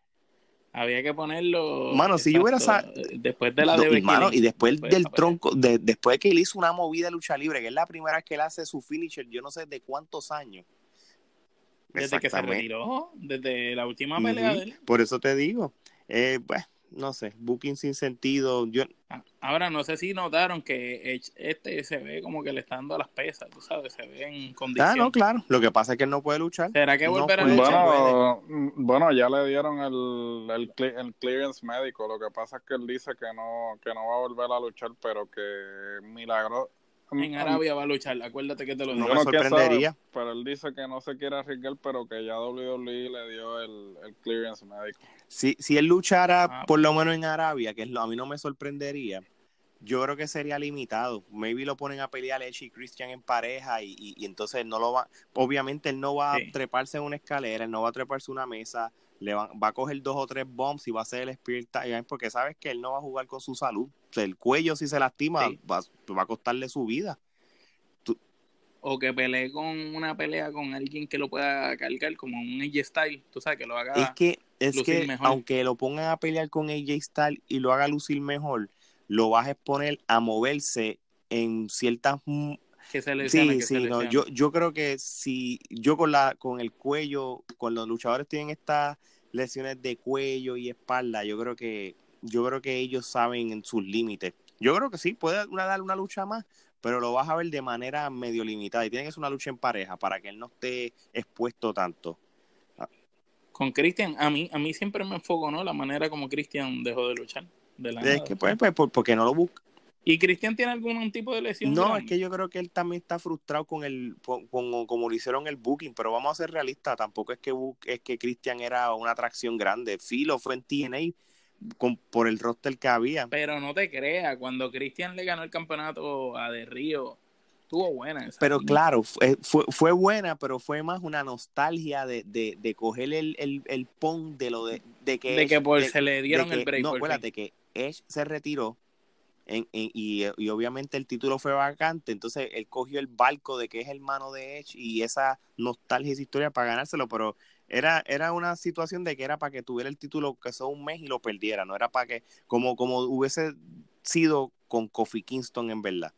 había que ponerlo. Mano, exacto, si yo hubiera sa- después de la no, de y, mano, y después, después del tronco, de, después de que él hizo una movida de lucha libre, que es la primera vez que él hace su finisher, yo no sé de cuántos años. Desde que se retiró, desde la última pelea uh-huh. de él. Por eso te digo, eh, pues, no sé, booking sin sentido. Yo... Ahora, no sé si notaron que este se ve como que le está dando a las pesas, tú sabes, se ve en condición. Ah, no, claro. Lo que pasa es que él no puede luchar. ¿Será que volverá no a luchar? Bueno, bueno, ya le dieron el, el, el clearance médico. Lo que pasa es que él dice que no, que no va a volver a luchar, pero que milagro. En Arabia va a luchar, acuérdate que te lo digo. No me sorprendería. Sabe, pero él dice que no se quiere arriesgar, pero que ya W W E le dio el, el clearance médico. Si, si él luchara ah, por lo menos en Arabia, que es lo, a mí no me sorprendería, yo creo que sería limitado. Maybe lo ponen a pelear Edge y Christian en pareja y, y, y entonces no lo va, obviamente él no va sí. a treparse en una escalera, él no va a treparse en una mesa, le va, va a coger dos o tres bombs y va a hacer el Spirit Time, porque sabes que él no va a jugar con su salud. O sea, el cuello si se lastima sí. va, va a costarle su vida. Tú... O que pelee con una pelea con alguien que lo pueda cargar, como un A J Styles, tú sabes, que lo haga Es que, es lucir que mejor. Aunque lo pongan a pelear con A J Styles y lo haga lucir mejor, lo vas a exponer a moverse en ciertas... Que se lesione, sí, que sí, se no, yo, yo creo que si yo con la con el cuello, con los luchadores tienen estas lesiones de cuello y espalda, yo creo que yo creo que ellos saben en sus límites. Yo creo que sí, puede una, dar una lucha más, pero lo vas a ver de manera medio limitada y tiene que ser una lucha en pareja para que él no esté expuesto tanto. Con Christian, a mí a mí siempre me enfocó, ¿no? La manera como Christian dejó de luchar. De la es nada, que pues, pues porque no lo busca. ¿Y Cristian tiene algún tipo de lesión? No, grande? Es que yo creo que él también está frustrado con el con, con como lo hicieron el booking, pero vamos a ser realistas, tampoco es que es que Cristian era una atracción grande. Philo fue en T N A con, por el roster que había. Pero no te creas, cuando Cristian le ganó el campeonato a De Río, estuvo buena esa. Pero niña. Claro, fue, fue, fue buena, pero fue más una nostalgia de, de, de coger el, el, el pon de lo de, de que de Edge, que por de, se le dieron que, el break. No, acuérdate que Edge se retiró. En, en, y, y obviamente el título fue vacante, entonces él cogió el barco de que es hermano de Edge y esa nostalgia y esa historia para ganárselo, pero era, era una situación de que era para que tuviera el título que son un mes y lo perdiera, no era para que, como, como hubiese sido con Kofi Kingston en verdad.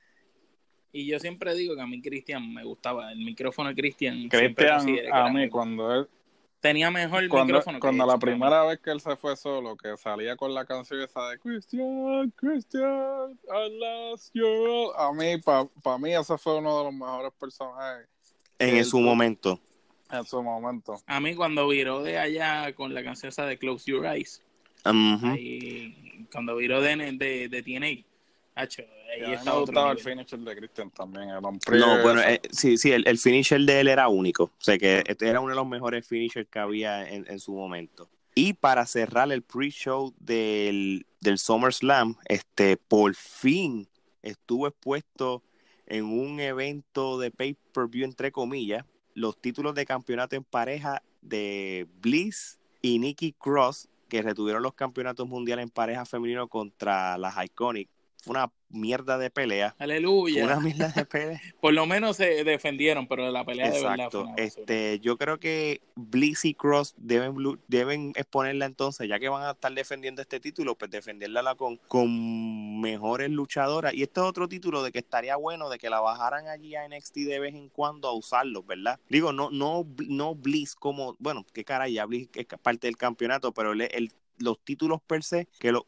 Y yo siempre digo que a mí Cristian me gustaba, el micrófono de Cristian. Cristian, a mí cuando él tenía mejor cuando, micrófono cuando que la primera vez que él se fue solo, que salía con la canción esa de Christian, Christian, I lost you. A mí, para pa mí ese fue uno de los mejores personajes en su momento en su momento a mí cuando viró de allá con la canción esa de Close Your Eyes, uh-huh. ahí, cuando viró de, de, de T N A, Hacho, Y ahí a mí está me otro gustaba el nivel. finisher de Christian también, el No, Ompride bueno, ese. eh, sí, sí, el, el finisher de él era único. O sea, que este era uno de los mejores finishers que había en, en su momento. Y para cerrar el pre-show del, del SummerSlam, este, por fin estuvo expuesto en un evento de pay-per-view, entre comillas, los títulos de campeonato en pareja de Bliss y Nikki Cross, que retuvieron los campeonatos mundiales en pareja femenino contra las Iconic. Fue una mierda de pelea. Fue Aleluya. una mierda de pelea. Por lo menos se defendieron, pero la pelea de verdad fue Exacto. una basura. Este, yo creo que Bliss y Cross deben, deben exponerla entonces, ya que van a estar defendiendo este título, pues defenderla con, con mejores luchadoras. Y este es otro título de que estaría bueno de que la bajaran allí a N X T de vez en cuando a usarlos, ¿verdad? Digo, no, no, no Bliss como, bueno, qué caray, ya Bliss es parte del campeonato, pero el, el los títulos per se, que los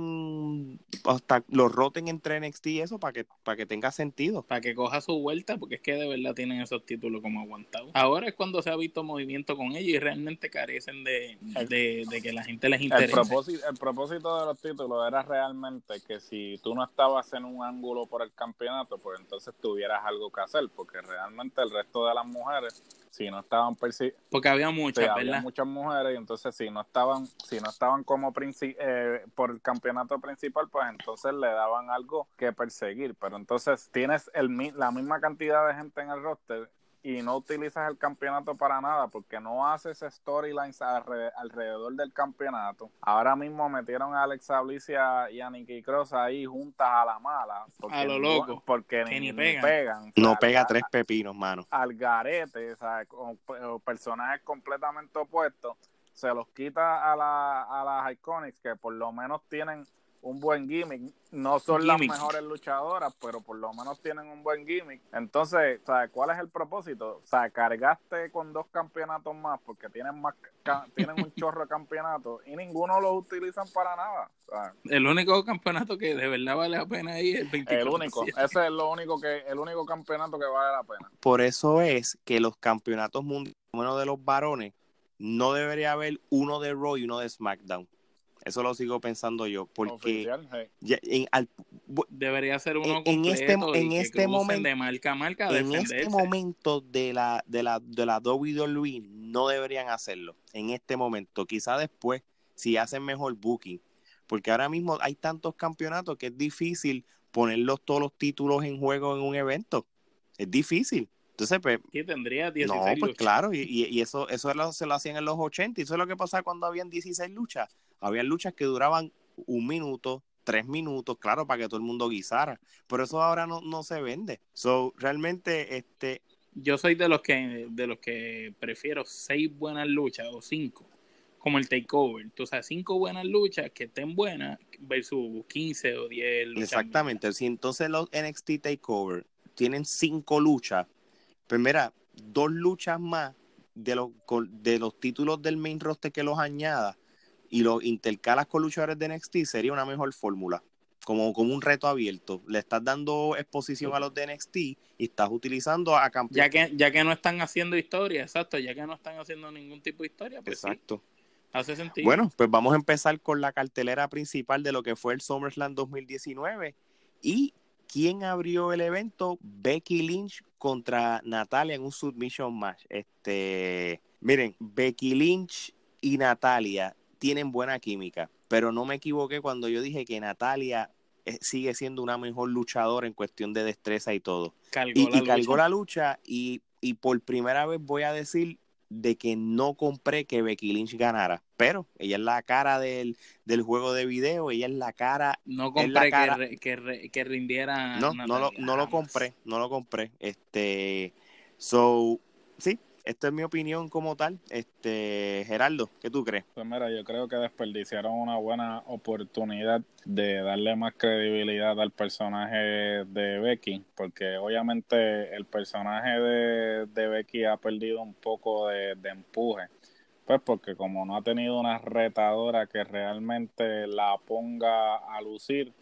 usen hasta los roten entre N X T y eso para que, para que tenga sentido. Para que coja su vuelta, porque es que de verdad tienen esos títulos como aguantados. Ahora es cuando se ha visto movimiento con ellos y realmente carecen de, de, de que la gente les interese. El propósito, el propósito de los títulos era realmente que si tú no estabas en un ángulo por el campeonato, pues entonces tuvieras algo que hacer, porque realmente el resto de las mujeres, si no estaban perci- porque había muchas, sí, ¿verdad? había muchas mujeres, y entonces si no estaban, si no estaban como princi- eh, por el campeonato principal, pues entonces le daban algo que perseguir. Pero entonces tienes el, la misma cantidad de gente en el roster y no utilizas el campeonato para nada porque no haces storylines alrededor, alrededor del campeonato. Ahora mismo metieron a Alexa Bliss y a, y a Nikki Cross ahí juntas a la mala porque a lo ningún, loco, porque que ni, ni pegan, ni pegan. O sea, no pega al, tres pepinos, mano. Al garete, o sea, con, con personajes completamente opuestos, se los quita a, la, a las Iconics, que por lo menos tienen un buen gimmick. No son gimmick. las mejores luchadoras, pero por lo menos tienen un buen gimmick. Entonces, ¿sabes cuál es el propósito? O sea, cargaste con dos campeonatos más porque tienen más tienen un chorro de campeonatos y ninguno los utilizan para nada. ¿Sabes? El único campeonato que de verdad vale la pena ahí es el veinticuatro. El único, ese es lo único que el único campeonato que vale la pena. Por eso es que los campeonatos mundiales, uno de los varones, no debería haber uno de Raw y uno de SmackDown. Eso lo sigo pensando yo, porque oficial, hey. ya, en, al, debería ser uno en, completo en este, y en que este momento, de marca a marca a en defenderse. este momento de la de la de la W W E no deberían hacerlo. En este momento, quizá después, si hacen mejor booking, porque ahora mismo hay tantos campeonatos que es difícil ponerlos todos los títulos en juego en un evento. Es difícil. Entonces, pues, sí, tendría dieciséis no, pues luchas. claro, y, y eso, eso lo, se lo hacían en los ochenta, y eso es lo que pasaba cuando habían dieciséis luchas. Habían luchas que duraban un minuto, tres minutos, claro, para que todo el mundo guisara. Pero eso ahora no, no se vende. So, realmente, este... Yo soy de los que de los que prefiero seis buenas luchas o cinco, como el takeover. Entonces, cinco buenas luchas que estén buenas versus quince o diez luchas. Exactamente. Buenas. Si entonces los N X T Takeover tienen cinco luchas, pues mira, dos luchas más de los, de los títulos del main roster que los añada y los intercalas con luchadores de N X T, sería una mejor fórmula. Como, como un reto abierto. Le estás dando exposición a los de N X T y estás utilizando a campeones. Ya que, ya que no están haciendo historia, exacto, ya que no están haciendo ningún tipo de historia, pues exacto. Sí, hace sentido. Bueno, pues vamos a empezar con la cartelera principal de lo que fue el SummerSlam dos mil diecinueve. ¿Y quién abrió el evento? Becky Lynch contra Natalia en un submission match. Este, miren, Becky Lynch y Natalia tienen buena química, pero no me equivoqué cuando yo dije que Natalia sigue siendo una mejor luchadora en cuestión de destreza y todo. Cargó y, la y cargó lucha. la lucha y, y por primera vez voy a decir de que no compré que Becky Lynch ganara, pero ella es la cara del, del juego de video, ella es la cara... No compré es la cara, que, re, que, re, que rindiera no, Natalia, no lo, no lo compré, no lo compré, este, so, sí, esta es mi opinión como tal. Este, Gerardo, ¿qué tú crees? Pues mira, yo creo que desperdiciaron una buena oportunidad de darle más credibilidad al personaje de Becky, porque obviamente el personaje de, de Becky ha perdido un poco de, de empuje, pues porque como no ha tenido una retadora que realmente la ponga a lucir,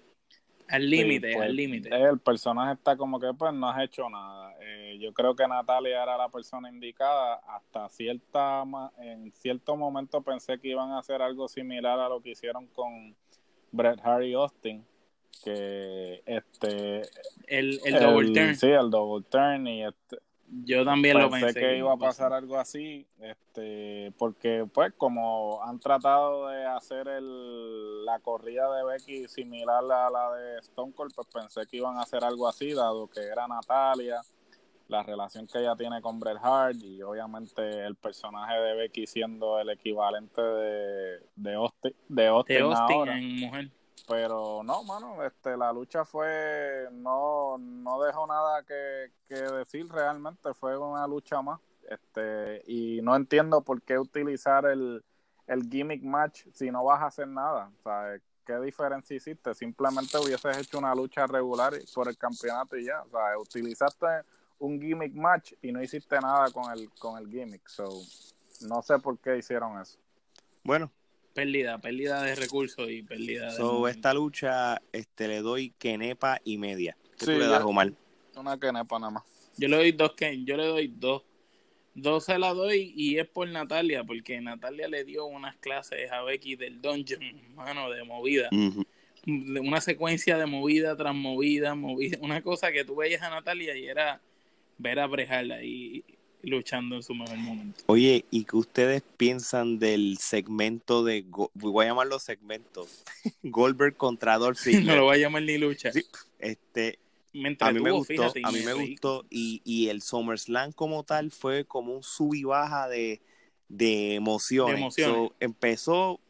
al límite, sí, pues, al límite. El personaje está como que pues no has hecho nada. Eh, yo creo que Natalia era la persona indicada. Hasta cierta en cierto momento pensé que iban a hacer algo similar a lo que hicieron con Bret Hart y Austin, que este el, el double turn. Sí, el double turn y este, yo también pensé lo pensé que, que iba a pasar algo así, este, porque pues como han tratado de hacer el, la corrida de Becky similar a la de Stone Cold, pues pensé que iban a hacer algo así, dado que era Natalia, la relación que ella tiene con Bret Hart y obviamente el personaje de Becky siendo el equivalente de, de Austin, de Austin, de Austin ahora. En mujer. Pero no, mano, este, la lucha fue, no, no dejó nada que, que decir realmente, fue una lucha más, este, y no entiendo por qué utilizar el, el gimmick match si no vas a hacer nada, o sea, ¿qué diferencia hiciste? Simplemente hubieses hecho una lucha regular por el campeonato y ya, o sea, utilizaste un gimmick match y no hiciste nada con el, con el gimmick, so, no sé por qué hicieron eso. Bueno. Pérdida, pérdida de recursos y pérdida so, de... esta lucha este, le doy kenepa y media. ¿Qué sí, tú le das, Omar? Una kenepa nada más. Yo le doy dos, Ken, yo le doy dos. Dos se la doy y es por Natalia, porque Natalia le dio unas clases a Becky del Dungeon, mano, de movida. Uh-huh. Una secuencia de movida tras movida, movida. Una cosa que tú veías a Natalia y era ver a Bret Hart ahí luchando en su mejor momento. Oye, ¿y qué ustedes piensan del segmento de, voy a llamarlo segmento, Goldberg contra Dolph Ziggler? No lo voy a llamar ni lucha. Sí, este, me entretuvo, a mí me gustó, fíjate, a mí me, me reí. gustó y, y el SummerSlam como tal fue como un sub y baja de, de emociones. De emociones. So, empezó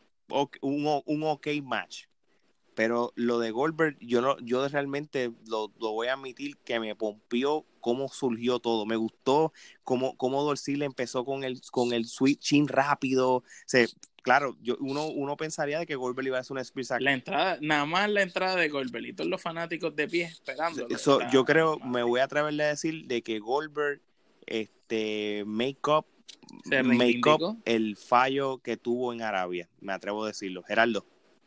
un, un ok match. Pero lo de Goldberg, yo no, yo realmente lo, lo voy a admitir que me pompió cómo surgió todo. Me gustó cómo, cómo Dolph Ziggler empezó con el, con el switching rápido. O sea, claro, yo, uno, uno pensaría de que Goldberg iba a hacer una spear sack. La entrada, nada más la entrada de Goldberg y todos los fanáticos de pie esperándolo. So, yo creo, madre. Me voy a atreverle a decir de que Goldberg este, make up, make up el fallo que tuvo en Arabia. Me atrevo a decirlo. Gerardo.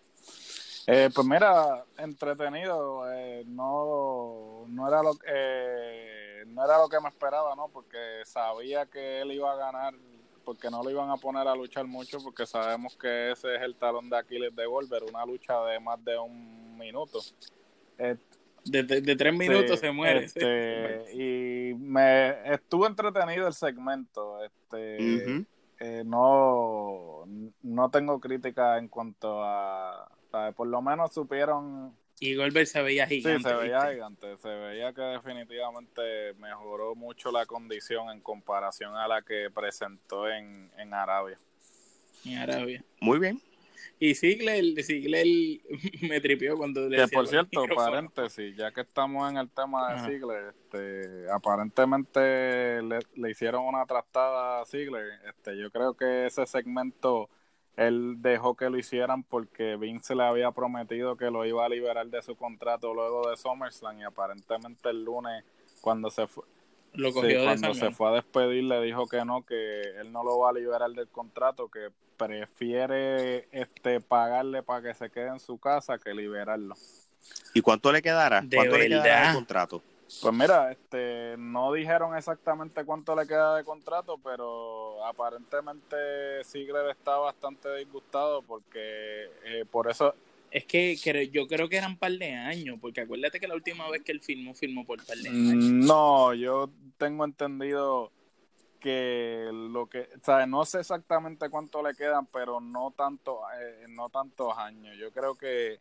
Eh, pues mira, entretenido, eh, no, no era lo que eh, no era lo que me esperaba, ¿no? Porque sabía que él iba a ganar, porque no lo iban a poner a luchar mucho, porque sabemos que ese es el talón de Aquiles de Goldberg, una lucha de más de un minuto. Eh, de, de, de tres minutos sí, se muere. Este, sí. Y me estuvo entretenido el segmento, este, uh-huh. eh, no, no tengo crítica en cuanto a ¿sabes? Por lo menos supieron. Y Goldberg se veía gigante. Sí, se veía ¿viste? gigante. Se veía que definitivamente mejoró mucho la condición en comparación a la que presentó en, en Arabia. En Arabia. Muy bien. Y Ziggler, Ziggler me tripió cuando le que decía por cierto, paréntesis, ya que estamos en el tema de Ajá. Ziggler, este, aparentemente le, le hicieron una trastada a Ziggler. Este, yo creo que ese segmento él dejó que lo hicieran porque Vince le había prometido que lo iba a liberar de su contrato luego de SummerSlam y aparentemente el lunes cuando se fue lo cogió sí, de cuando se fue a despedir le dijo que no, que él no lo va a liberar del contrato, que prefiere este pagarle para que se quede en su casa que liberarlo. ¿Y cuánto le quedará? ¿De ¿Cuánto verdad? le quedará el contrato? Pues mira, este, no dijeron exactamente cuánto le queda de contrato, pero aparentemente Ziggler está bastante disgustado porque eh, por eso... Es que, que yo creo que eran un par de años, porque acuérdate que la última vez que él firmó, firmó por un par de años. No, yo tengo entendido que lo que, o sea, no sé exactamente cuánto le quedan, pero no tanto, eh, no tantos años. Yo creo que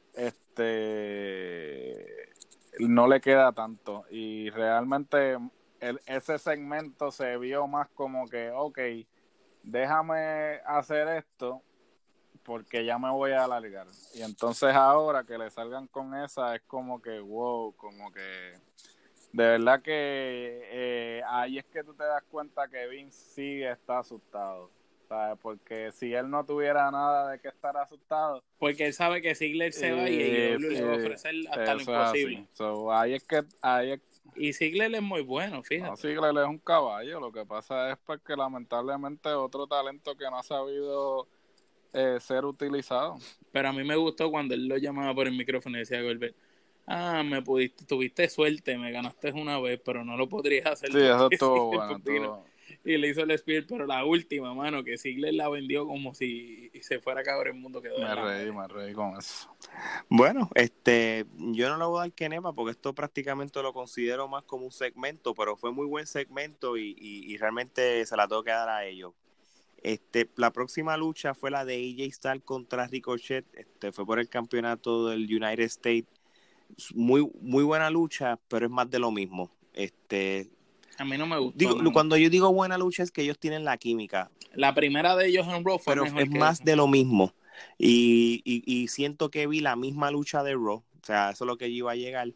este no le queda tanto y realmente el, ese segmento se vio más como que, ok, déjame hacer esto porque ya me voy a alargar. Y entonces ahora que le salgan con esa es como que, wow, como que de verdad que eh, ahí es que tú te das cuenta que Vince sí está asustado, ¿sabes? Porque si él no tuviera nada de que estar asustado, porque él sabe que Ziggler se va y A E W le va a ofrecer hasta lo imposible. So, ahí es que ahí es... y Ziggler es muy bueno, fíjate. No, Ziggler es un caballo, lo que pasa es porque lamentablemente otro talento que no ha sabido eh, ser utilizado. Pero a mí me gustó cuando él lo llamaba por el micrófono y decía Goldberg, ah, me pudiste, tuviste suerte, me ganaste una vez, pero no lo podrías hacer. Sí, eso estuvo bueno. Todo. y le hizo el spear, pero la última, mano, que Ziggler la vendió como si se fuera a acabar el mundo. Quedó me reí, me reí con eso. Bueno, este, yo no le voy a dar Kenepa porque esto prácticamente lo considero más como un segmento, pero fue muy buen segmento y, y, y realmente se la tengo que dar a ellos. Este, la próxima lucha fue la de A J Styles contra Ricochet, este, fue por el campeonato del United States. Muy, muy buena lucha, pero es más de lo mismo. Este, a mí no me gustó. Digo, mano. cuando yo digo buena lucha es que ellos tienen la química. La primera de ellos en Raw fue pero mejor es que más eso. de lo mismo. Y, y, y siento que vi la misma lucha de Raw. O sea, eso es lo que yo iba a llegar.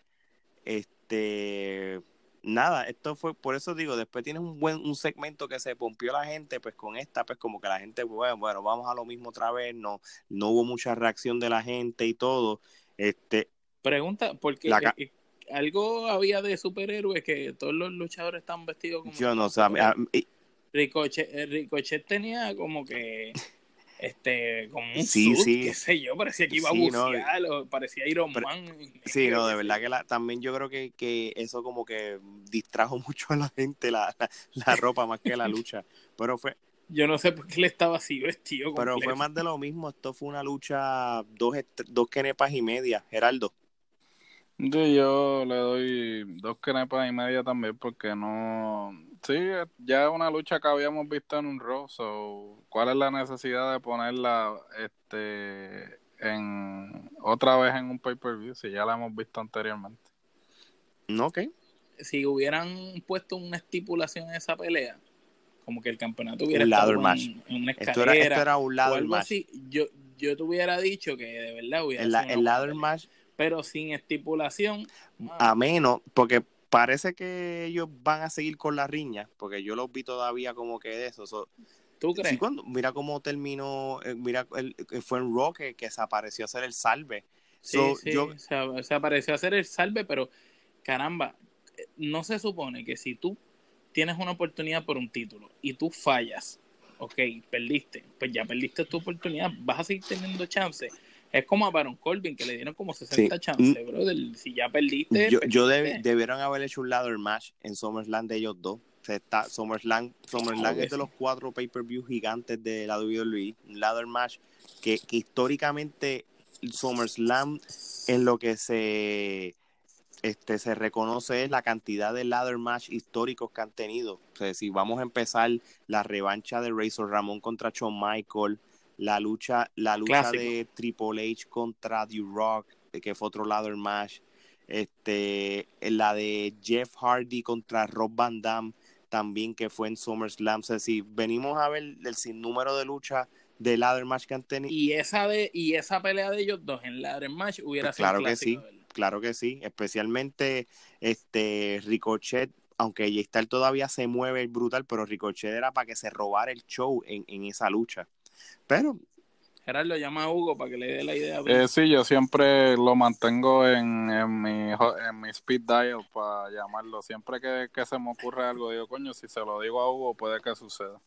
Este, nada, esto fue, por eso digo, después tienes un buen un segmento que se pompió la gente, pues con esta, pues como que la gente, bueno, bueno, vamos a lo mismo otra vez, no, no hubo mucha reacción de la gente y todo. Este, Pregunta, porque la, eh, algo había de superhéroes que todos los luchadores están vestidos como yo no sé, a, a, Ricochet, Ricochet tenía como que este, como un sí, suit, sí. qué sé yo, parecía que iba sí, a bucear, no, o parecía Iron pero, Man. Sí, no, de verdad que la, también yo creo que, que eso como que distrajo mucho a la gente la, la, la ropa más que la lucha, pero fue yo no sé por qué le estaba así vestido pero completo. fue más de lo mismo. Esto fue una lucha dos, dos kenepas y media, Geraldo. Yo, yo le doy dos kenepas y media también porque no... Sí, ya es una lucha que habíamos visto en un Raw, so, ¿cuál es la necesidad de ponerla este en otra vez en un pay-per-view si ya la hemos visto anteriormente? No, ok. Si hubieran puesto una estipulación en esa pelea, como que el campeonato hubiera un estado ladder en, match. en una Esto era, escalera esto era un o ladder algo match. así, yo, yo te hubiera dicho que de verdad hubiera El, sido una el buena ladder pelea. match, pero sin estipulación, a ah, menos, porque parece que ellos van a seguir con la riña, porque yo los vi todavía como que de eso. So, ¿tú crees? Sí, cuando, mira cómo terminó, eh, mira, el, fue en Raw que, que se apareció a hacer el salve. Sí, So, sí, yo, se, se apareció a hacer el salve, pero caramba, no se supone que si tú tienes una oportunidad por un título y tú fallas, ok, perdiste, pues ya perdiste tu oportunidad, vas a seguir teniendo chance. Es como a Baron Corbin, que le dieron como sesenta sí, chances, brother. Si ya perdiste, yo, perdiste. yo deb, debieron haber hecho un ladder match en SummerSlam de ellos dos. O sea, está, SummerSlam, SummerSlam Claro que es de sí. los cuatro pay-per-view gigantes de la W W E. Un ladder match que, que históricamente SummerSlam en lo que se... Este, se reconoce es la cantidad de ladder match históricos que han tenido. O sea, si vamos a empezar la revancha de Razor Ramón contra Shawn Michaels, la lucha, la lucha Clásico. de Triple H contra The Rock, que fue otro ladder match, este, la de Jeff Hardy contra Rob Van Dam, también que fue en SummerSlam. O sea, si venimos a ver el sinnúmero de luchas de ladder match que han tenido. Y esa de y esa pelea de ellos dos en ladder match hubiera pues sido claro clásico, que sí, claro que sí, especialmente este Ricochet, aunque J-Star todavía se mueve brutal, pero Ricochet era para que se robara el show en, en esa lucha. Pero Gerardo, llama a Hugo para que le dé la idea. Eh, sí, yo siempre lo mantengo en, en, mi, en mi speed dial para llamarlo. Siempre que, que se me ocurre algo, digo, coño, si se lo digo a Hugo, puede que suceda.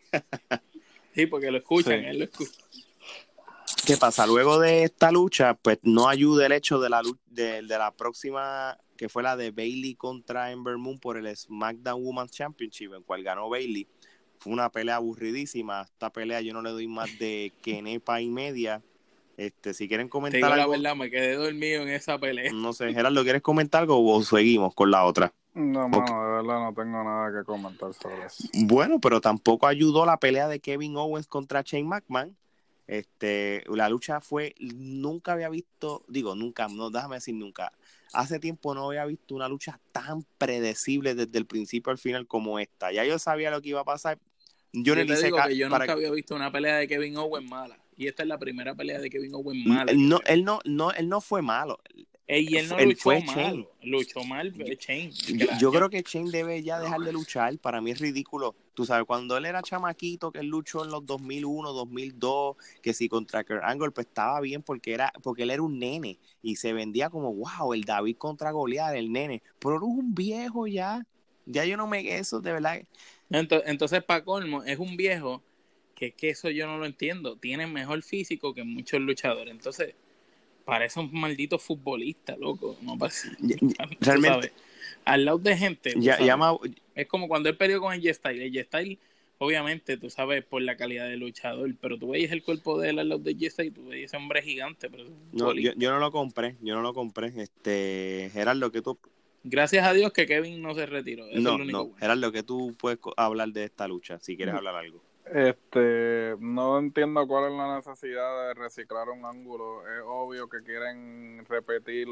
Sí, porque lo escuchan, Sí. él lo escucha. ¿Qué pasa? Luego de esta lucha, pues no ayuda el hecho de la, de, de la próxima, que fue la de Bayley contra Ember Moon por el SmackDown Women's Championship, en cual ganó Bayley. Fue una pelea aburridísima. Esta pelea yo no le doy más de kenepa y media. Este, si quieren comentar Te digo algo, la verdad, me quedé dormido en esa pelea. No sé, Gerardo, ¿quieres comentar algo o seguimos con la otra? No, mano, Okay. de verdad no tengo nada que comentar sobre eso. Bueno, pero tampoco ayudó la pelea de Kevin Owens contra Shane McMahon. Este, la lucha fue, nunca había visto, digo, nunca, no, déjame decir nunca. Hace tiempo no había visto una lucha tan predecible desde el principio al final como esta. Ya yo sabía lo que iba a pasar. Yo, Yo le te hice digo que yo para... nunca había visto una pelea de Kevin Owens mala. Y esta es la primera pelea de Kevin Owens mala. No, él no, no, él no fue malo. Y él no él luchó fue malo, Shane. luchó mal Shane. Yo, yo creo que Shane debe ya dejar de luchar. Para mí es ridículo. Tú sabes, cuando él era chamaquito, que él luchó en los dos mil uno, dos mil dos, que si contra Kurt Angle, pues estaba bien porque era porque él era un nene y se vendía como, wow, el David contra Goliat, el nene. Pero era un viejo ya. Ya yo no me... Eso, de verdad. Entonces, entonces para colmo, es un viejo que, que eso yo no lo entiendo. Tiene mejor físico que muchos luchadores. Entonces... parece un maldito futbolista, loco. No pasa. Ya, realmente. Sabes, al lado de gente. Ya, llama, Es como cuando él peleó con el G-Style. El G-Style, obviamente, tú sabes, por la calidad de luchador, pero tú veis el cuerpo de él al lado de G-Style, tú veis ese hombre gigante, pero es un No, yo, bolito. yo no lo compré, yo no lo compré. Este, Gerardo, que tú... Gracias a Dios que Kevin no se retiró. Eso No, es lo único no, bueno. Gerardo, que tú puedes co- hablar de esta lucha, si quieres hablar algo. Este, no entiendo cuál es la necesidad de reciclar un ángulo. Es obvio que quieren repetir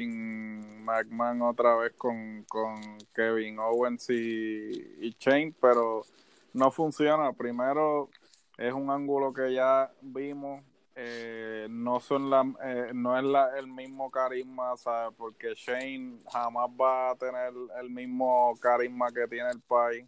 Austin McMahon otra vez con, con Kevin Owens y, y Shane, pero no funciona. Primero, es un ángulo que ya vimos. Eh, no son la, eh, no es la, el mismo carisma, ¿sabes? Porque Shane jamás va a tener el mismo carisma que tiene el país.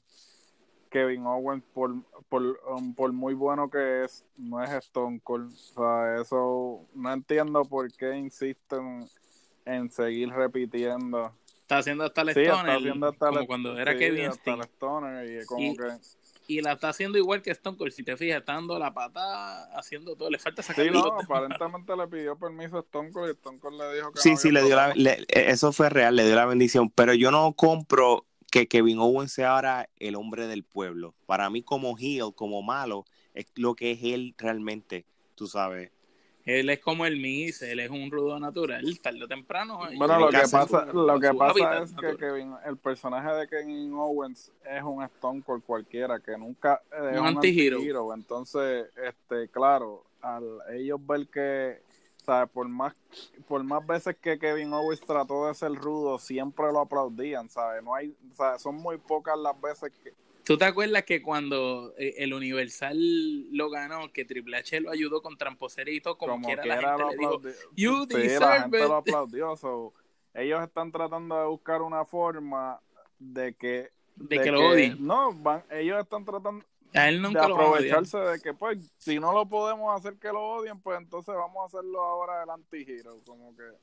Kevin Owens, por, por, um, por muy bueno que es, no es Stone Cold. O sea, eso no entiendo por qué insisten en seguir repitiendo. Está haciendo hasta el Sí, está Stoner, haciendo hasta como el, cuando era sí, Kevin hasta Steen. el Stoner y como Y, que... y la está haciendo igual que Stone Cold. Si te fijas, está dando la patada, haciendo todo. Le falta Sí, sacarle no, los dedos. aparentemente le pidió permiso a Stone Cold y Stone Cold le dijo que Sí, no sí, había le dio la, problema. le- eso fue real, le dio la bendición, pero yo no compro que Kevin Owens sea ahora el hombre del pueblo. Para mí como heel, como malo, es lo que es él realmente, tú sabes. Él es como el Miz, él es un rudo natural. Tarde o temprano, Bueno, Tienen lo que que hacer- pasa, su, lo que su pasa hábitat es que natural. Kevin, el personaje de Kevin Owens es un Stone Cold cualquiera, que nunca es Un un anti-hero. anti-hero. Entonces, este, claro, al ellos ver que, o sea, por más, por más veces que Kevin Owens trató de ser rudo, siempre lo aplaudían, ¿sabes? No hay, o sea, son muy pocas las veces que ¿Tú te acuerdas que cuando el Universal lo ganó, que Triple H lo ayudó con tramposería y todo, como, como quiera la quiera gente lo le dijo, aplaudió? you Sí, la deserve gente it. lo aplaudió. So, ellos están tratando de buscar una forma de que De, de que lo que odien. no van, ellos están tratando A él de nunca lo van a odiar. aprovecharse de que pues si no lo podemos hacer que lo odien, pues entonces vamos a hacerlo ahora el anti-hero, como que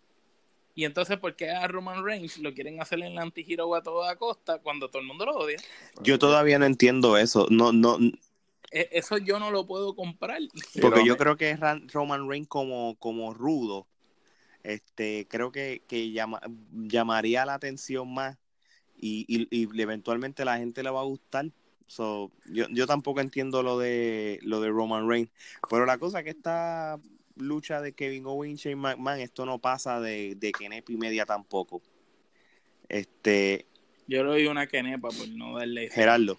Y entonces, ¿por qué a Roman Reigns lo quieren hacer en el anti-hero a toda costa cuando todo el mundo lo odia? Yo todavía no entiendo eso, no, no, E- Eso yo no lo puedo comprar. porque yo Irónico. creo que Ran- Roman Reigns como, como rudo, este, creo que, que llama, llamaría la atención más y, y, y eventualmente la gente le va a gustar. So, yo, yo tampoco entiendo lo de lo de Roman Reigns, pero la cosa es que esta lucha de Kevin Owens y Shane McMahon, esto no pasa de, de Kenepa y media tampoco. Este, Yo le doy una quenepa por no darle ese. Gerardo.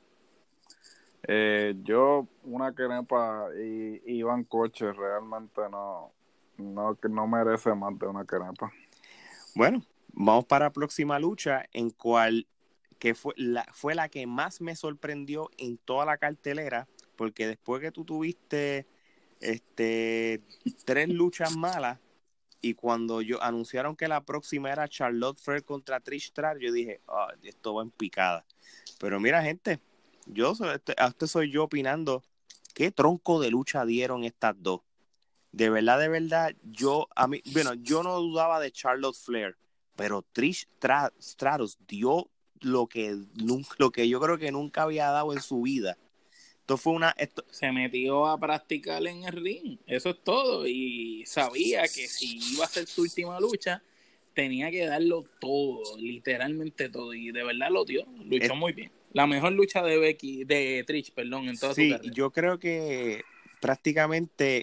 Eh, yo una quenepa y Iván Coche realmente no no no merece más de una quenepa. Bueno, vamos para la próxima lucha, en cual que fue la, fue la que más me sorprendió en toda la cartelera, porque después que tú tuviste este tres luchas malas y cuando yo anunciaron que la próxima era Charlotte Flair contra Trish Stratus, yo dije, oh, esto va en picada. Pero mira, gente, yo soy, este, este soy yo opinando, qué tronco de lucha dieron estas dos. De verdad, de verdad, yo a mí, bueno, yo no dudaba de Charlotte Flair, pero Trish Tra- Stratus dio lo que nunca, lo que yo creo que nunca había dado en su vida. Esto fue una esto, Se metió a practicar en el ring, eso es todo, y sabía que si iba a ser su última lucha tenía que darlo todo, literalmente todo, y de verdad lo dio, luchó es, muy bien. La mejor lucha de Becky, de Trish, perdón, en toda su sí, carrera. yo creo que prácticamente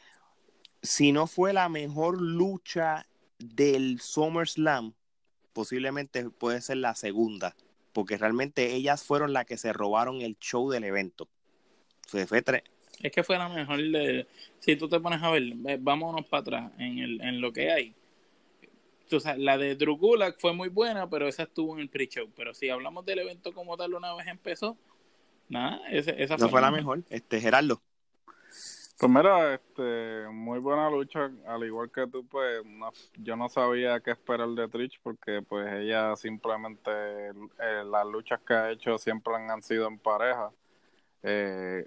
si no fue la mejor lucha del SummerSlam, posiblemente puede ser la segunda, porque realmente ellas fueron las que se robaron el show del evento. Se fue tre- Es que fue la mejor de... Si tú te pones a ver, vámonos para atrás en, el, en lo que hay. O sea, la de Drew Gulak fue muy buena, pero esa estuvo en el pre-show. Pero si hablamos del evento como tal una vez empezó, nada, ese, esa no fue, fue la la mejor. mejor. Este, Gerardo. Pues mira, este, muy buena lucha, al igual que tú, pues no, yo no sabía qué esperar de Trish porque pues ella simplemente, eh, las luchas que ha hecho siempre han, han sido en pareja. Eh,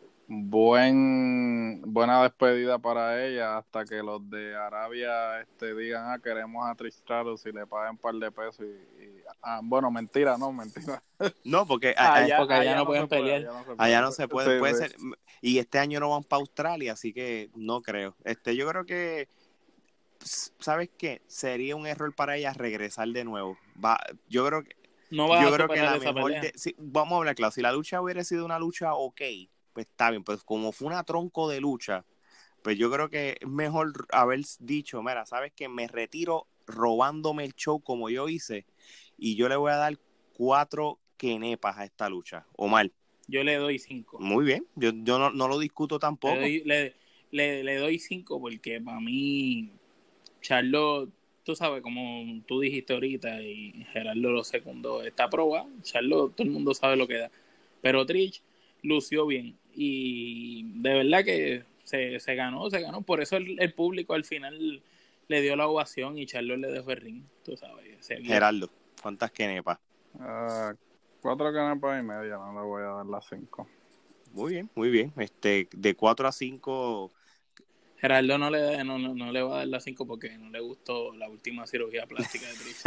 buen buena despedida para ella hasta que los de Arabia este digan, ah, queremos a Trish Stratus y le paguen un par de pesos y, y ah, bueno, mentira, no, mentira. No, porque a- a- allá, Porque allá allá no no pueden se puede, pelear. allá no se puede. allá no se puede, Sí, puede sí. ser, y este año no van para Australia, así que no creo. Este, yo creo que, ¿sabes qué? Sería un error para ella regresar de nuevo. Va, yo creo que No vas yo a creo que superar la esa mejor pelea. de, sí, vamos a hablar claro, si la lucha hubiera sido una lucha ok, pues está bien, pues como fue una tronco de lucha, pues yo creo que es mejor haber dicho, mira, sabes que me retiro robándome el show como yo hice y yo le voy a dar cuatro quenepas a esta lucha. Omar, Yo le doy cinco. muy bien, yo, yo no, no lo discuto Le tampoco. doy, le, le, le doy cinco porque para mí, Charlo, tú sabes, como tú dijiste ahorita y Gerardo lo secundó, está probado. Charlo, todo el mundo sabe lo que da. Pero Trish lució bien y de verdad que se, se ganó, se ganó. Por eso el, el público al final le dio la ovación y Charlo le dejó el ring, tú sabes. Se vio. Gerardo, ¿cuántas quenepas? Uh, cuatro canepas y media, no le voy a dar las cinco. Muy bien, muy bien. Este, de cuatro a cinco. Gerardo no le, no, no, no le va a dar las cinco porque no le gustó la última cirugía plástica de Trish.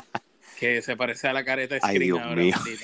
Que se parece a la careta de Ay, Screen Dios ahora, mío. bendito.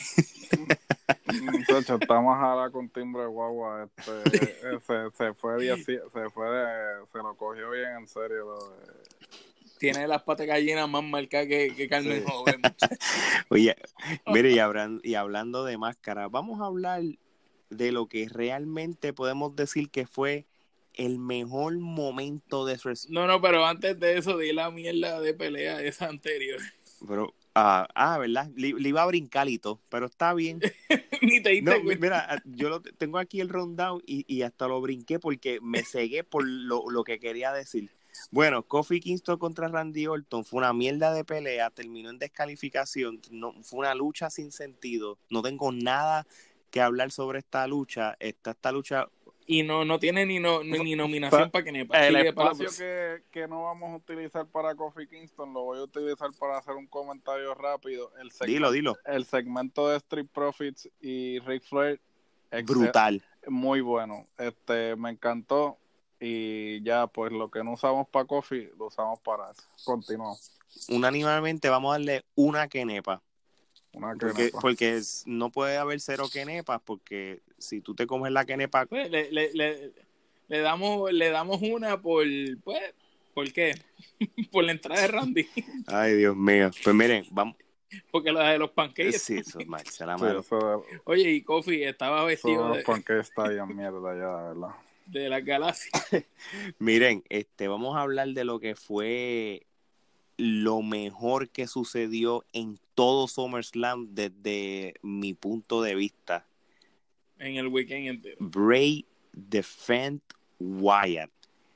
Muchachos, estamos ahora con timbre guagua. Este, eh, se, se fue diez, se fue de, se lo cogió bien en serio. Lo de... Tiene las patas gallinas más marcadas que, que Carmen Sí. Joven. Oye, mire, y, habrán, y hablando de máscara, vamos a hablar de lo que realmente podemos decir que fue el mejor momento de su... No, no, pero antes de eso, di la mierda de pelea esa anterior. Pero, ah, ah, ¿verdad? Le, le iba a brincar y todo, pero está bien. Ni te diste No, cuenta. mira, yo lo, tengo aquí el rundown y, y hasta lo brinqué porque me cegué por lo, lo que quería decir. Bueno, Kofi Kingston contra Randy Orton fue una mierda de pelea, terminó en descalificación, no, fue una lucha sin sentido, no tengo nada que hablar sobre esta lucha, esta, esta lucha... Y no, no tiene ni, no, ni, ni nominación para que ne El sigue para la espacio que, que no vamos a utilizar para Kofi Kingston lo voy a utilizar para hacer un comentario rápido. El segmento, Dilo, dilo. El segmento de Street Profits y Ric Flair, Brutal. Muy bueno. Este, me encantó. Y ya, pues lo que no usamos para Kofi, lo usamos para eso. Continuamos. Unánimemente vamos a darle una quenepa. Una porque, quenepa. porque es, no puede haber cero quenepas, porque si tú te comes la quenepa... Pues, le, le, le, le, damos, le damos una por... Pues, ¿por qué? Por la entrada de Randy. Ay, Dios mío. Pues miren, vamos... Porque la de los pancakes. Sí, eso es mal, se la Sí, mano. eso, Oye, y Kofi estaba vestido eso de... porque está bien mierda ya, de verdad. De las galaxias. Miren, este, vamos a hablar de lo que fue lo mejor que sucedió en todo SummerSlam desde mi punto de vista. En el weekend entero. Bray Defend Wyatt.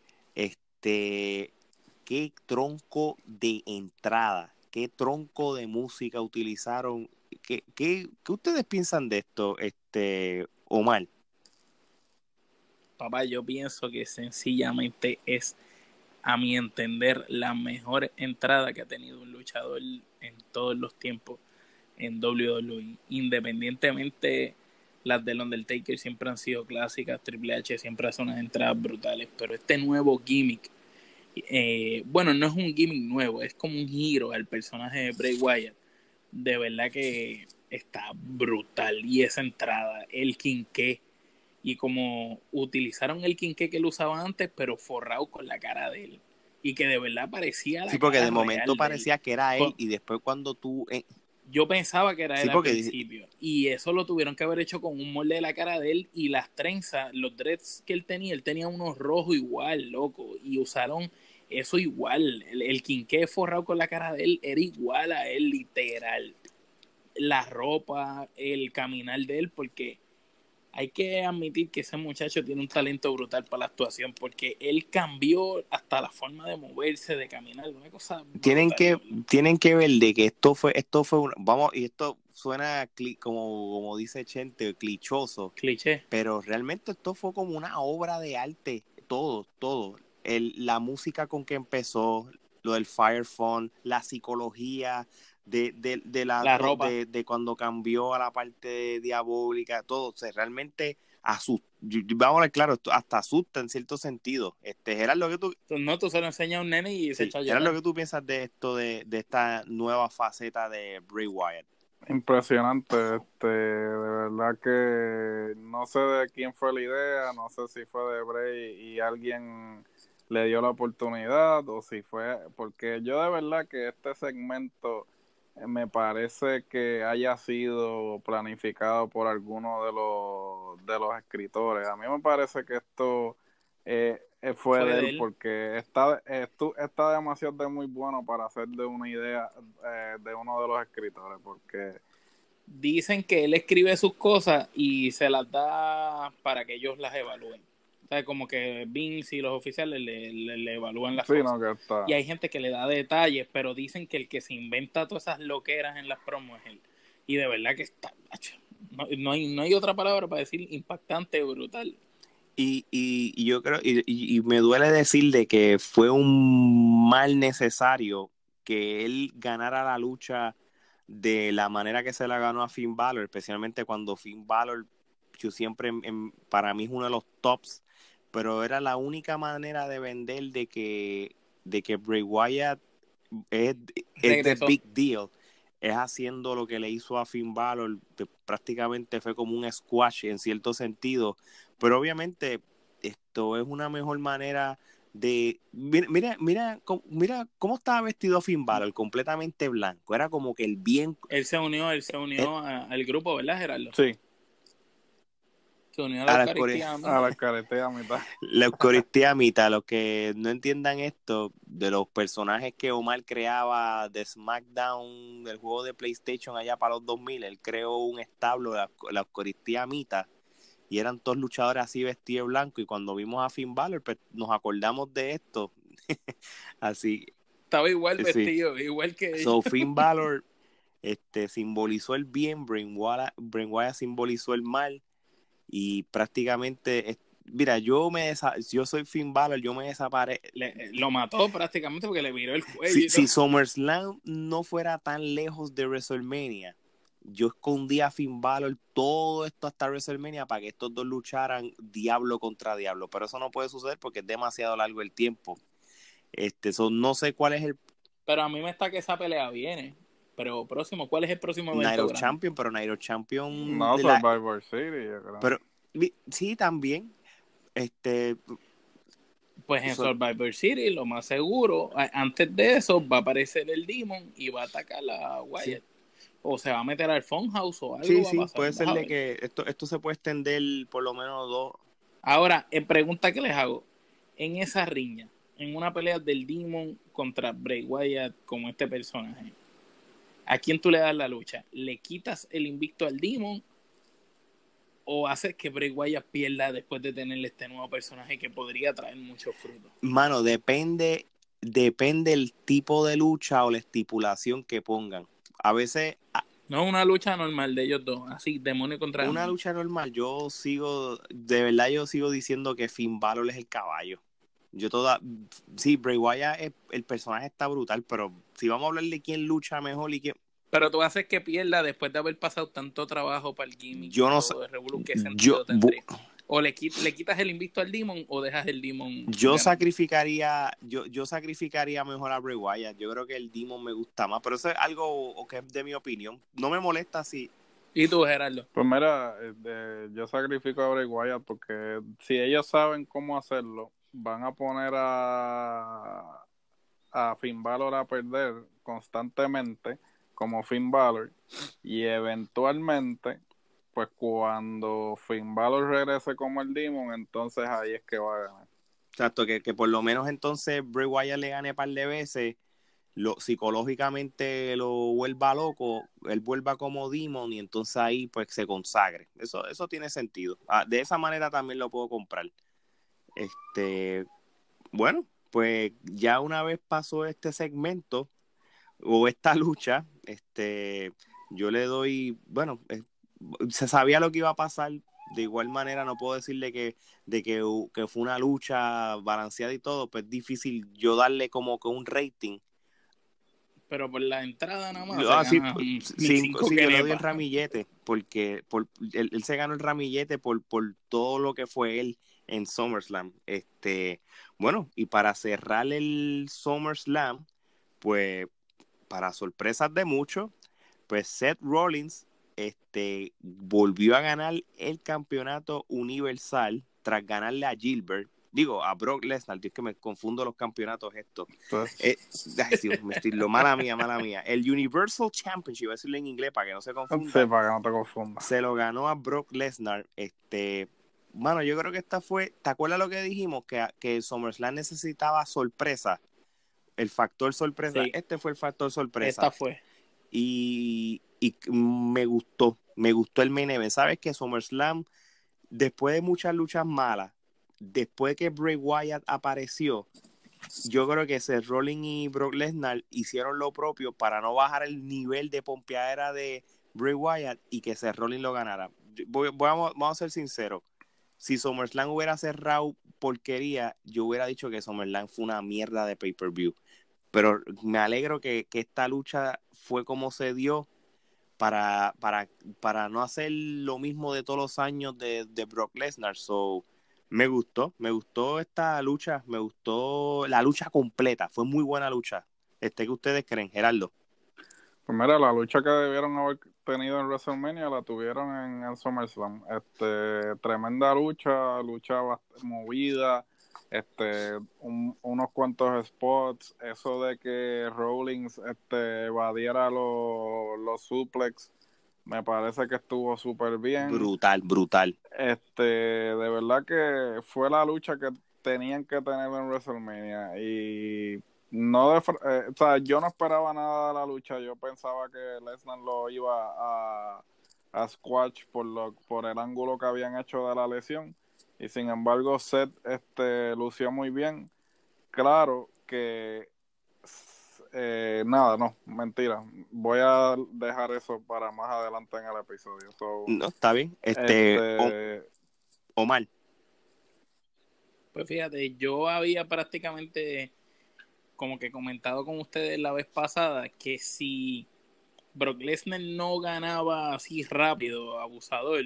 Este, qué tronco de entrada, qué tronco de música utilizaron. ¿Qué, qué, qué ustedes piensan de esto, este, Omar? Papá, yo pienso que sencillamente es, a mi entender, la mejor entrada que ha tenido un luchador en todos los tiempos en doble u doble u E. Independientemente, las del Undertaker siempre han sido clásicas, Triple H siempre hace unas entradas brutales, pero este nuevo gimmick, eh, bueno, no es un gimmick nuevo, es como un giro al personaje de Bray Wyatt. De verdad que está brutal. Y esa entrada, el quinqué, y como utilizaron el quinqué que él usaba antes, pero forrado con la cara de él. Y que de verdad parecía la Sí, porque cara de momento real parecía de él. que era él, y después cuando tú... Eh, Yo pensaba que era sí, él al porque... principio. Y eso lo tuvieron que haber hecho con un molde de la cara de él y las trenzas, los dreads que él tenía, él tenía unos rojos igual, loco. Y usaron eso igual. El, el quinqué forrado con la cara de él era igual a él, literal. La ropa, el caminar de él, porque hay que admitir que ese muchacho tiene un talento brutal para la actuación, porque él cambió hasta la forma de moverse, de caminar, una cosa brutal. Tienen que, tienen que ver de que esto fue, esto fue un, vamos, y esto suena cli, como, como dice Chente, clichoso. Cliché. Pero realmente esto fue como una obra de arte, todo, todo. El, la música con que empezó, lo del Fire Fun, la psicología de, de, de la, la ropa. De, de cuando cambió a la parte diabólica, todo, o sea, realmente asusta, vamos a ver, claro, hasta asusta en cierto sentido. Este, era lo que tú... No, tú se lo enseñas a un nene y sí, se echa a llorar. Era lo que tú piensas de esto, de, de esta nueva faceta de Bray Wyatt. Impresionante, este, de verdad que no sé de quién fue la idea, no sé si fue de Bray y alguien le dio la oportunidad o si fue, porque yo de verdad que este segmento me parece que haya sido planificado por alguno de los de los escritores. A mí me parece que esto eh, eh, fue, fue de él, él porque está, esto, está demasiado de muy bueno para ser de una idea eh, de uno de los escritores, porque dicen que él escribe sus cosas y se las da para que ellos las evalúen. O sea, como que Vince y los oficiales le, le, le evalúan las sí, cosas. No, que está. Y hay gente que le da detalles, pero dicen que el que se inventa todas esas loqueras en las promos es él. Y de verdad que está, no, no, hay, no hay otra palabra para decir impactante, brutal. Y, y, y yo creo, y, y me duele decir de que fue un mal necesario que él ganara la lucha de la manera que se la ganó a Finn Balor, especialmente cuando Finn Balor, yo siempre, en, para mí es uno de los tops, pero era la única manera de vender de que, de que Bray Wyatt es, es the big deal, es haciendo lo que le hizo a Finn Balor, prácticamente fue como un squash en cierto sentido, pero obviamente esto es una mejor manera de mira, mira, mira, mira cómo estaba vestido Finn Balor, completamente blanco, era como que el bien. Él se unió, él se unió él, a, al grupo, ¿verdad, Gerardo? Sí. Se unió a la, a la Eucaristía a mitad. A la Eucaristía a mitad. La Eucaristía a mitad, los que no entiendan esto, de los personajes que Omar creaba de SmackDown, del juego de PlayStation allá para los dos mil, él creó un establo, la, la Eucaristía a mitad, y eran todos luchadores así vestidos de blanco, y cuando vimos a Finn Balor pues, nos acordamos de esto. Así estaba igual vestido, sí. Igual que so, Finn Balor este, simbolizó el bien, Bray Wyatt, Bray Wyatt simbolizó el mal, y prácticamente mira, yo me desa- yo soy Finn Balor, yo me desaparezco. Lo mató prácticamente porque le viró el cuello. Si, si SummerSlam no fuera tan lejos de WrestleMania, yo escondía a Finn Balor todo esto hasta WrestleMania para que estos dos lucharan diablo contra diablo, pero eso no puede suceder porque es demasiado largo el tiempo. Este, so, no sé cuál es el. Pero a mí me está que esa pelea viene. Pero próximo, ¿cuál es el próximo evento? Night of Champion, pero Night of Champion. No, de Survivor la... City, yo creo. Pero sí, también. Este. Pues en Survivor City, lo más seguro, antes de eso, va a aparecer el Demon y va a atacar a Wyatt. Sí. O se va a meter al Funhouse o algo. Sí, va sí, a pasar. puede ser de que esto, esto se puede extender por lo menos dos. Ahora, en pregunta que les hago, en esa riña, en una pelea del Demon contra Bray Wyatt como este personaje, ¿a quién tú le das la lucha? ¿Le quitas el invicto al Demon o haces que Bray Wyatt pierda después de tener este nuevo personaje que podría traer muchos frutos? Mano, depende, depende el tipo de lucha o la estipulación que pongan. A veces... No, una lucha normal de ellos dos, así, demonio contra Una demonio. lucha normal, yo sigo, de verdad yo sigo diciendo que Finn Balor es el caballo. Yo toda, sí, Bray Wyatt, es, el personaje está brutal, pero si vamos a hablar de quién lucha mejor y quién... Pero tú haces que pierda después de haber pasado tanto trabajo para el gimmick. Yo no sé. ¿Qué sentido yo, tendría? O le, quit, le quitas el invicto al Demon o dejas el Demon. Yo ganar. sacrificaría, yo, yo sacrificaría mejor a Bray Wyatt. Yo creo que el Demon me gusta más, pero eso es algo que es de mi opinión. No me molesta si. ¿Y tú, Gerardo? Pues mira, eh, yo sacrifico a Bray Wyatt porque si ellos saben cómo hacerlo, van a poner a, a Finn Balor a perder constantemente como Finn Balor, y eventualmente pues cuando Finn Balor regrese como el Demon, entonces ahí es que va a ganar. Exacto, que, que por lo menos entonces Bray Wyatt le gane un par de veces, lo, psicológicamente lo vuelva loco, él vuelva como Demon y entonces ahí pues se consagre. Eso, eso tiene sentido. Ah, de esa manera también lo puedo comprar. Este, bueno, pues ya una vez pasó este segmento o esta lucha, este, yo le doy, bueno, eh, se sabía lo que iba a pasar. De igual manera no puedo decirle que, de que, que fue una lucha balanceada y todo, pues es difícil yo darle como que un rating. Pero por la entrada nada más. Ah, sí, sí, sí, yo le doy el ramillete, porque por, él, él se ganó el ramillete por, por todo lo que fue él en SummerSlam. Este, bueno, y para cerrar el SummerSlam, pues para sorpresas de muchos, pues Seth Rollins este, volvió a ganar el campeonato universal tras ganarle a Gilbert. digo, a Brock Lesnar, es que me confundo los campeonatos estos. Pues, Eh, ay, Dios, me estoy, lo mala mía, mala mía. El Universal Championship, voy a decirlo en inglés para que no se sí, confunda, para que no te confundas. se lo ganó a Brock Lesnar. Este, mano, yo creo que esta fue, ¿te acuerdas lo que dijimos? Que, que SummerSlam necesitaba sorpresa, el factor sorpresa. Sí. Este fue el factor sorpresa. Esta fue. Y, y me gustó, me gustó el main event. ¿Sabes que SummerSlam, después de muchas luchas malas, después que Bray Wyatt apareció, yo creo que Seth Rollins y Brock Lesnar hicieron lo propio para no bajar el nivel de pompeadera de Bray Wyatt y que Seth Rollins lo ganara. Voy, voy, vamos, vamos a ser sinceros. Si SummerSlam hubiera cerrado porquería, yo hubiera dicho que SummerSlam fue una mierda de pay-per-view. Pero me alegro que, que esta lucha fue como se dio para, para, para no hacer lo mismo de todos los años de, de Brock Lesnar. So, me gustó, me gustó esta lucha, me gustó la lucha completa, fue muy buena lucha. Este, ¿qué ustedes creen, Gerardo? Pues mira, la lucha que debieron haber tenido en WrestleMania la tuvieron en el SummerSlam. Este, tremenda lucha, lucha bast- movida, este, un- unos cuantos spots, eso de que Rollins este, evadiera los, los suplex, me parece que estuvo súper bien. Brutal, brutal. Este, de verdad que fue la lucha que tenían que tener en WrestleMania y no de, eh, o sea, yo no esperaba nada de la lucha. Yo pensaba que Lesnar lo iba a, a squash por lo, por el ángulo que habían hecho de la lesión y sin embargo Seth este lució muy bien. Claro que eh, nada, no, mentira. Voy a dejar eso para más adelante en el episodio. So, No, está bien. Este, este, Omar. Pues fíjate, yo había prácticamente como que comentado con ustedes la vez pasada que si Brock Lesnar no ganaba así rápido, abusador,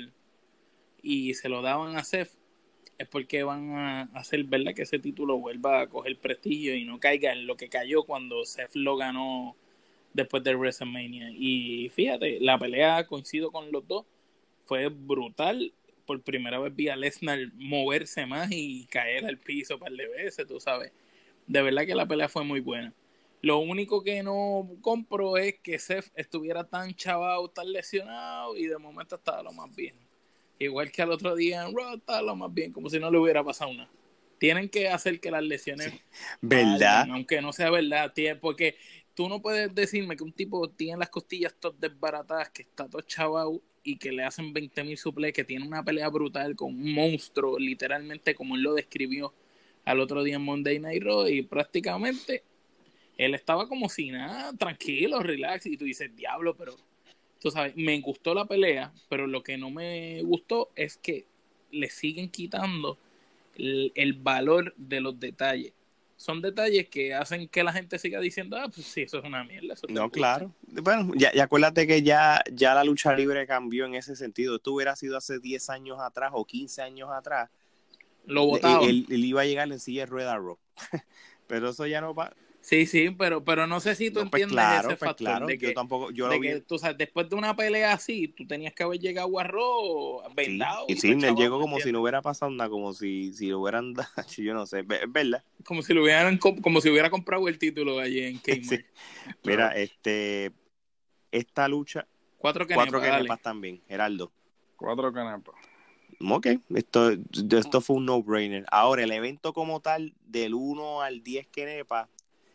y se lo daban a Seth, es porque van a hacer, ¿verdad?, que ese título vuelva a coger prestigio y no caiga en lo que cayó cuando Seth lo ganó después de WrestleMania. Y fíjate, la pelea, coincido con los dos, fue brutal. Por primera vez vi a Lesnar moverse más y caer al piso un par de veces, tú sabes. De verdad que la pelea fue muy buena. Lo único que no compro es que Seth estuviera tan chavado, tan lesionado y de momento estaba lo más bien. Igual que al otro día en Raw estaba lo más bien, como si no le hubiera pasado nada. Tienen que hacer que las lesiones Sí. ¿Verdad? valgan, aunque no sea verdad, porque tú no puedes decirme que un tipo tiene las costillas todas desbaratadas, que está todo chavado y que le hacen veinte mil suplex, que tiene una pelea brutal con un monstruo, literalmente como él lo describió al otro día en Monday Night Raw, y prácticamente él estaba como si nada, tranquilo, relax, y tú dices, diablo, pero tú sabes, me gustó la pelea, pero lo que no me gustó es que le siguen quitando el, el valor de los detalles. Son detalles que hacen que la gente siga diciendo, ah, pues sí, eso es una mierda. Eso no, claro. Bueno, ya, ya acuérdate que ya, ya la lucha libre cambió en ese sentido. Esto hubiera sido hace diez años atrás o quince años atrás. Lo votaban. Él, él iba a llegar en silla de rueda Raw. Pero eso ya no va. Sí, sí, pero, pero no sé si tú No, pues entiendes claro, ese pues factor claro. de que, Yo tampoco, yo de lo que vi. tú sabes, después de una pelea así, tú tenías que haber llegado a Raw vendado. Sí, y y sí, él chaval, llegó ¿me como si entiendes? no hubiera pasado nada, como si, si lo hubieran dado, yo no sé, es verdad. Como si lo hubieran, como si hubiera comprado el título allí en Kmart. Sí. Mira, este, esta lucha, Cuatro que cuatro nepa, kenepas dale. también, Gerardo. cuatro canepas. Ok, esto, esto fue un no-brainer. Ahora, el evento como tal, del uno al diez kenepas,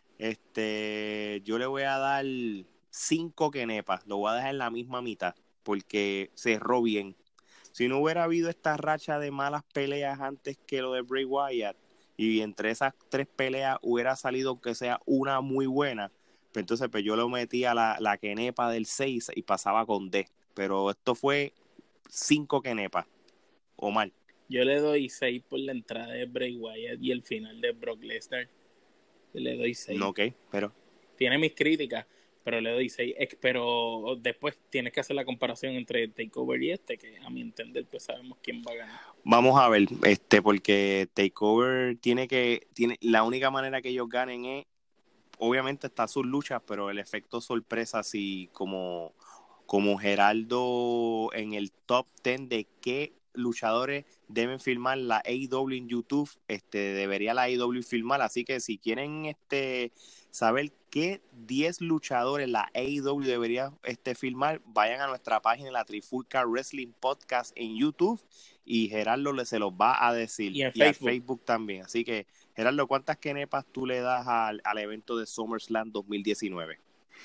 este, yo le voy a dar cinco kenepas, lo voy a dejar en la misma mitad, porque cerró bien. Si no hubiera habido esta racha de malas peleas antes que lo de Bray Wyatt, y entre esas tres peleas hubiera salido aunque sea una muy buena, pues entonces pues yo lo metía la, la kenepa del seis y pasaba con D. Pero esto fue cinco kenepas. Omar. Yo le doy seis por la entrada de Bray Wyatt y el final de Brock Lesnar. Le doy seis. No, ok, pero... Tiene mis críticas, pero le doy seis. Pero después tienes que hacer la comparación entre TakeOver y este, que a mi entender pues sabemos quién va a ganar. Vamos a ver, este, porque TakeOver tiene que... tiene la única manera que ellos ganen es... Obviamente está sus luchas, pero el efecto sorpresa, así como... como Geraldo en el top diez de qué luchadores deben filmar la A E W en YouTube, este, debería la A E W filmar, así que si quieren este, saber qué diez luchadores la A E W debería este, filmar, vayan a nuestra página, la Trifulca Wrestling Podcast en YouTube, y Gerardo le, se los va a decir, y en y a Facebook. Facebook también, así que Gerardo, ¿cuántas kenepas tú le das al, al evento de SummerSlam dos mil diecinueve?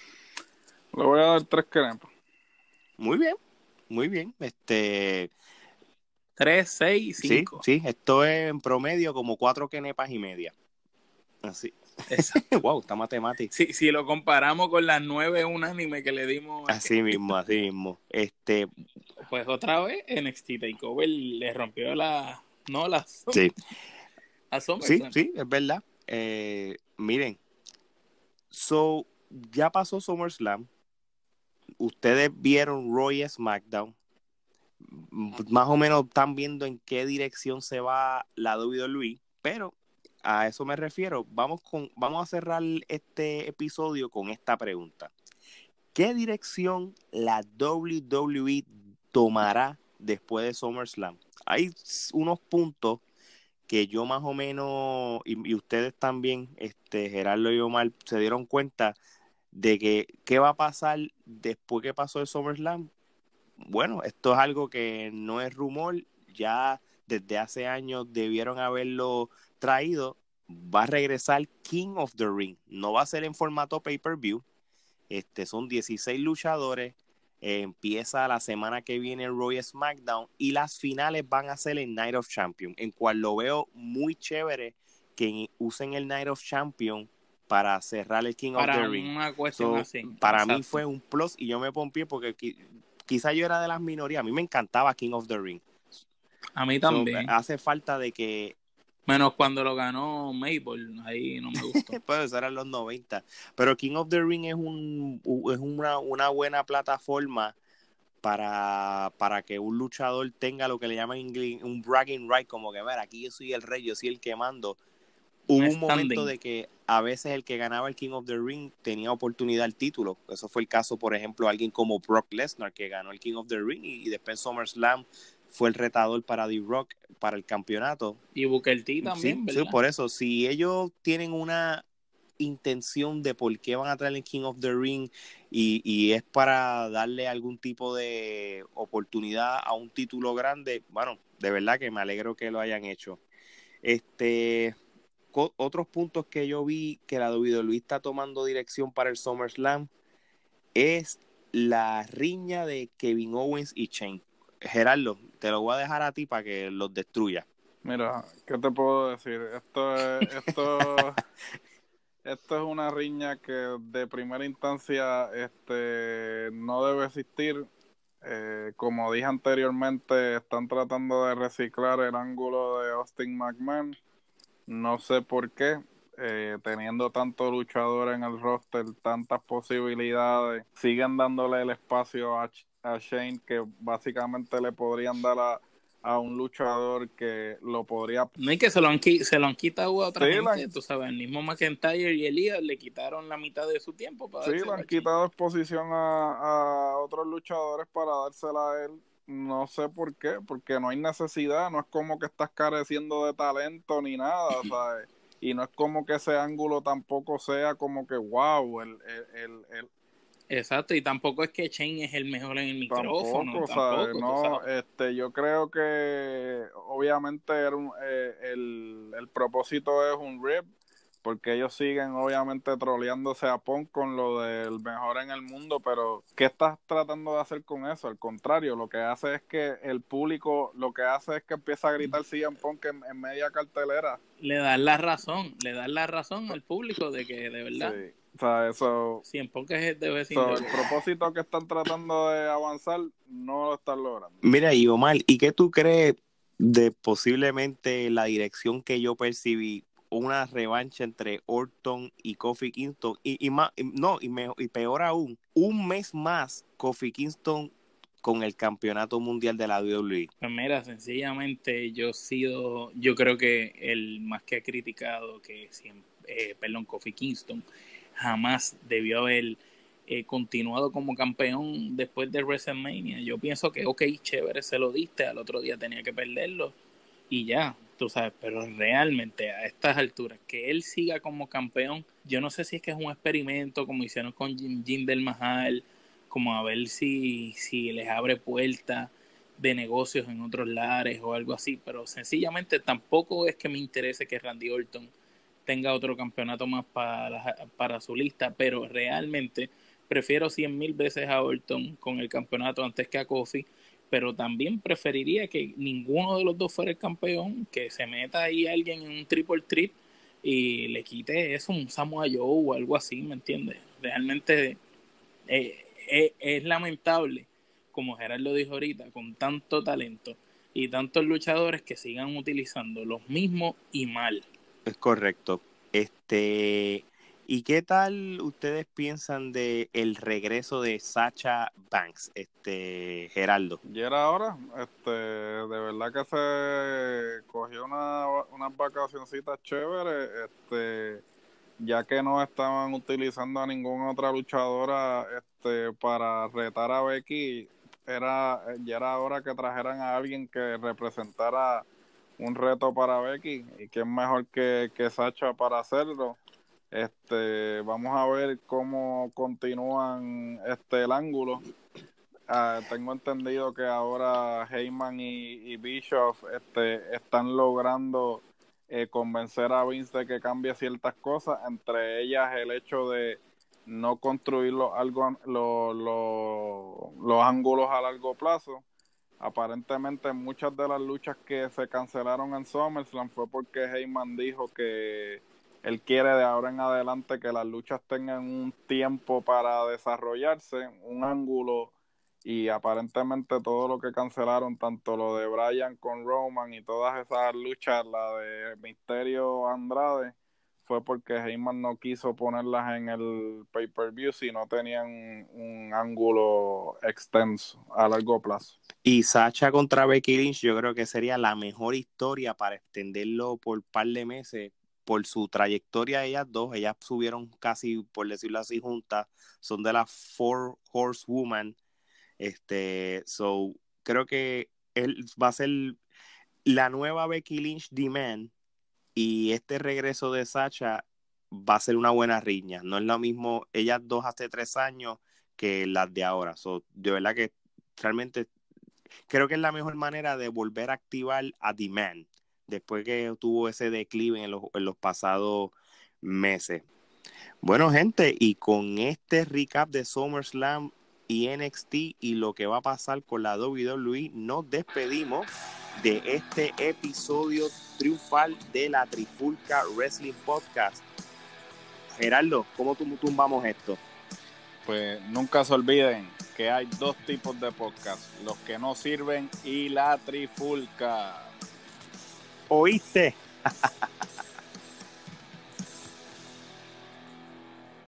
Le voy a dar tres kenepas. Muy bien, muy bien, este... tres, seis, cinco. Sí, sí, esto es en promedio como cuatro kenepas y media. Así. Wow, está matemático. Si, si lo comparamos con las nueve unánime que le dimos. Así mismo, así mismo. Este, pues otra vez N X T TakeOver le rompió la, no la, sí, a SummerSlam. sí, sí, es verdad. Eh, miren, so ya pasó SummerSlam. Ustedes vieron Raw y SmackDown. Más o menos están viendo en qué dirección se va la W W E, pero a eso me refiero. Vamos con, vamos a cerrar este episodio con esta pregunta. ¿Qué dirección la W W E tomará después de SummerSlam? Hay unos puntos que yo más o menos, y, y ustedes también, este, Gerardo y Omar, se dieron cuenta de que qué va a pasar después que pasó el SummerSlam. Bueno, esto es algo que no es rumor, ya desde hace años debieron haberlo traído. Va a regresar King of the Ring, no va a ser en formato pay-per-view. Este, son dieciséis luchadores, eh, empieza la semana que viene Raw y SmackDown, y las finales van a ser en Night of Champions, en cual lo veo muy chévere que usen el Night of Champions para cerrar el King para of the Ring. Una cuestión so, así. Para Exacto. mí fue un plus, y yo me pompié porque qui- quizá yo era de las minorías, a mí me encantaba King of the Ring. A mí también. So, hace falta de que... Menos cuando lo ganó Mabel, ahí no me gustó. Pues eso era en los noventa. Pero King of the Ring es, un, es una, una buena plataforma para, para que un luchador tenga lo que le llaman en inglés un bragging right, como que, ver, aquí yo soy el rey, yo soy el que mando. Hubo un, un momento de que a veces el que ganaba el King of the Ring tenía oportunidad al título. Eso fue el caso, por ejemplo, alguien como Brock Lesnar, que ganó el King of the Ring, y, y después SummerSlam fue el retador para The Rock para el campeonato. Y Booker T también, sí, ¿verdad? Sí, por eso, si ellos tienen una intención de por qué van a traer el King of the Ring y, y es para darle algún tipo de oportunidad a un título grande, bueno, de verdad que me alegro que lo hayan hecho. Este, co- otros puntos que yo vi que la W W E está tomando dirección para el SummerSlam es la riña de Kevin Owens y Shane. Gerardo, te lo voy a dejar a ti para que los destruya. Mira, ¿qué te puedo decir? Esto es, esto, esto es una riña que de primera instancia este, no debe existir. Eh, como dije anteriormente, están tratando de reciclar el ángulo de Austin McMahon. No sé por qué. Eh, teniendo tanto luchador en el roster, tantas posibilidades, siguen dándole el espacio a, a Shane, que básicamente le podrían dar a, a un luchador que lo podría... No es que se lo han, se lo han quitado a otra sí, gente, la... tú sabes, el mismo McIntyre y Elías le quitaron la mitad de su tiempo para sí, le han quitado exposición a, a otros luchadores para dársela a él. No sé por qué, porque no hay necesidad, no es como que estás careciendo de talento ni nada, ¿sabes? Y no es como que ese ángulo tampoco sea como que wow, el, el, el, el... Exacto, y tampoco es que Shane es el mejor en el micrófono, tampoco, tampoco, ¿sabes? No, este, yo creo que obviamente era un, eh, el, el propósito es un rip, porque ellos siguen obviamente troleándose a Punk con lo del mejor en el mundo, pero ¿qué estás tratando de hacer con eso? Al contrario, lo que hace es que el público, lo que hace es que empieza a gritar C M Punk en, en media cartelera. Le dan la razón, le dan la razón al público de que de verdad... Sí. O sea, eso... C M Punk es de vecino. So, el propósito que están tratando de avanzar no lo están logrando. Mira, y Omar, ¿y qué tú crees de posiblemente la dirección que yo percibí? Una revancha entre Orton y Kofi Kingston, y, y más, y, no, y, me, y peor aún, un mes más Kofi Kingston con el campeonato mundial de la W W E. Pues mira, sencillamente yo he sido, yo creo que el más que ha criticado que siempre, eh, perdón, Kofi Kingston jamás debió haber eh, continuado como campeón después de WrestleMania. Yo pienso que, ok, chévere, se lo diste, al otro día tenía que perderlo y ya, tú sabes, pero realmente a estas alturas, que él siga como campeón, yo no sé si es que es un experimento como hicieron con Jinder Mahal, como a ver si, si les abre puertas de negocios en otros lares o algo así, pero sencillamente tampoco es que me interese que Randy Orton tenga otro campeonato más para, para su lista, pero realmente prefiero cien mil veces a Orton con el campeonato antes que a Kofi, pero también preferiría que ninguno de los dos fuera el campeón, que se meta ahí alguien en un triple threat y le quite eso, un Samoa Joe o algo así, ¿me entiendes? Realmente eh, eh, es lamentable, como Gerardo dijo ahorita, con tanto talento y tantos luchadores que sigan utilizando los mismos y mal. Es correcto. Este, ¿y qué tal ustedes piensan de el regreso de Sasha Banks, este, Geraldo? Y era ahora, este, de verdad que se cogió una, unas vacacioncitas chéveres, este, ya que no estaban utilizando a ninguna otra luchadora, este, para retar a Becky, era, ya era hora que trajeran a alguien que representara un reto para Becky, y quién mejor que, que Sasha para hacerlo. Este, vamos a ver cómo continúan este el ángulo. Uh, tengo entendido que ahora Heyman y, y Bischoff este, están logrando eh, convencer a Vince de que cambie ciertas cosas, entre ellas el hecho de no construir los, algo, los, los, los ángulos a largo plazo. Aparentemente muchas de las luchas que se cancelaron en SummerSlam fue porque Heyman dijo que él quiere de ahora en adelante que las luchas tengan un tiempo para desarrollarse, un ángulo, y aparentemente todo lo que cancelaron, tanto lo de Bryan con Roman y todas esas luchas, la de Mysterio Andrade, fue porque Heyman no quiso ponerlas en el pay-per-view si no tenían un, un ángulo extenso a largo plazo. Y Sasha contra Becky Lynch, yo creo que sería la mejor historia para extenderlo por un par de meses, por su trayectoria. Ellas dos, ellas subieron casi, por decirlo así, juntas, son de las Four Horsewoman. Este, so, creo que él va a ser la nueva Becky Lynch Demand, y este regreso de Sasha va a ser una buena riña. No es lo mismo ellas dos hace tres años que las de ahora. So, de verdad que realmente creo que es la mejor manera de volver a activar a Demand después que tuvo ese declive en los, en los pasados meses. Bueno, gente, y con este recap de SummerSlam y N X T y lo que va a pasar con la W W E, nos despedimos de este episodio triunfal de la Trifulca Wrestling Podcast. Gerardo, ¿cómo tumbamos esto? Pues nunca se olviden que hay dos tipos de podcast, los que no sirven y la Trifulca. ¿Oíste?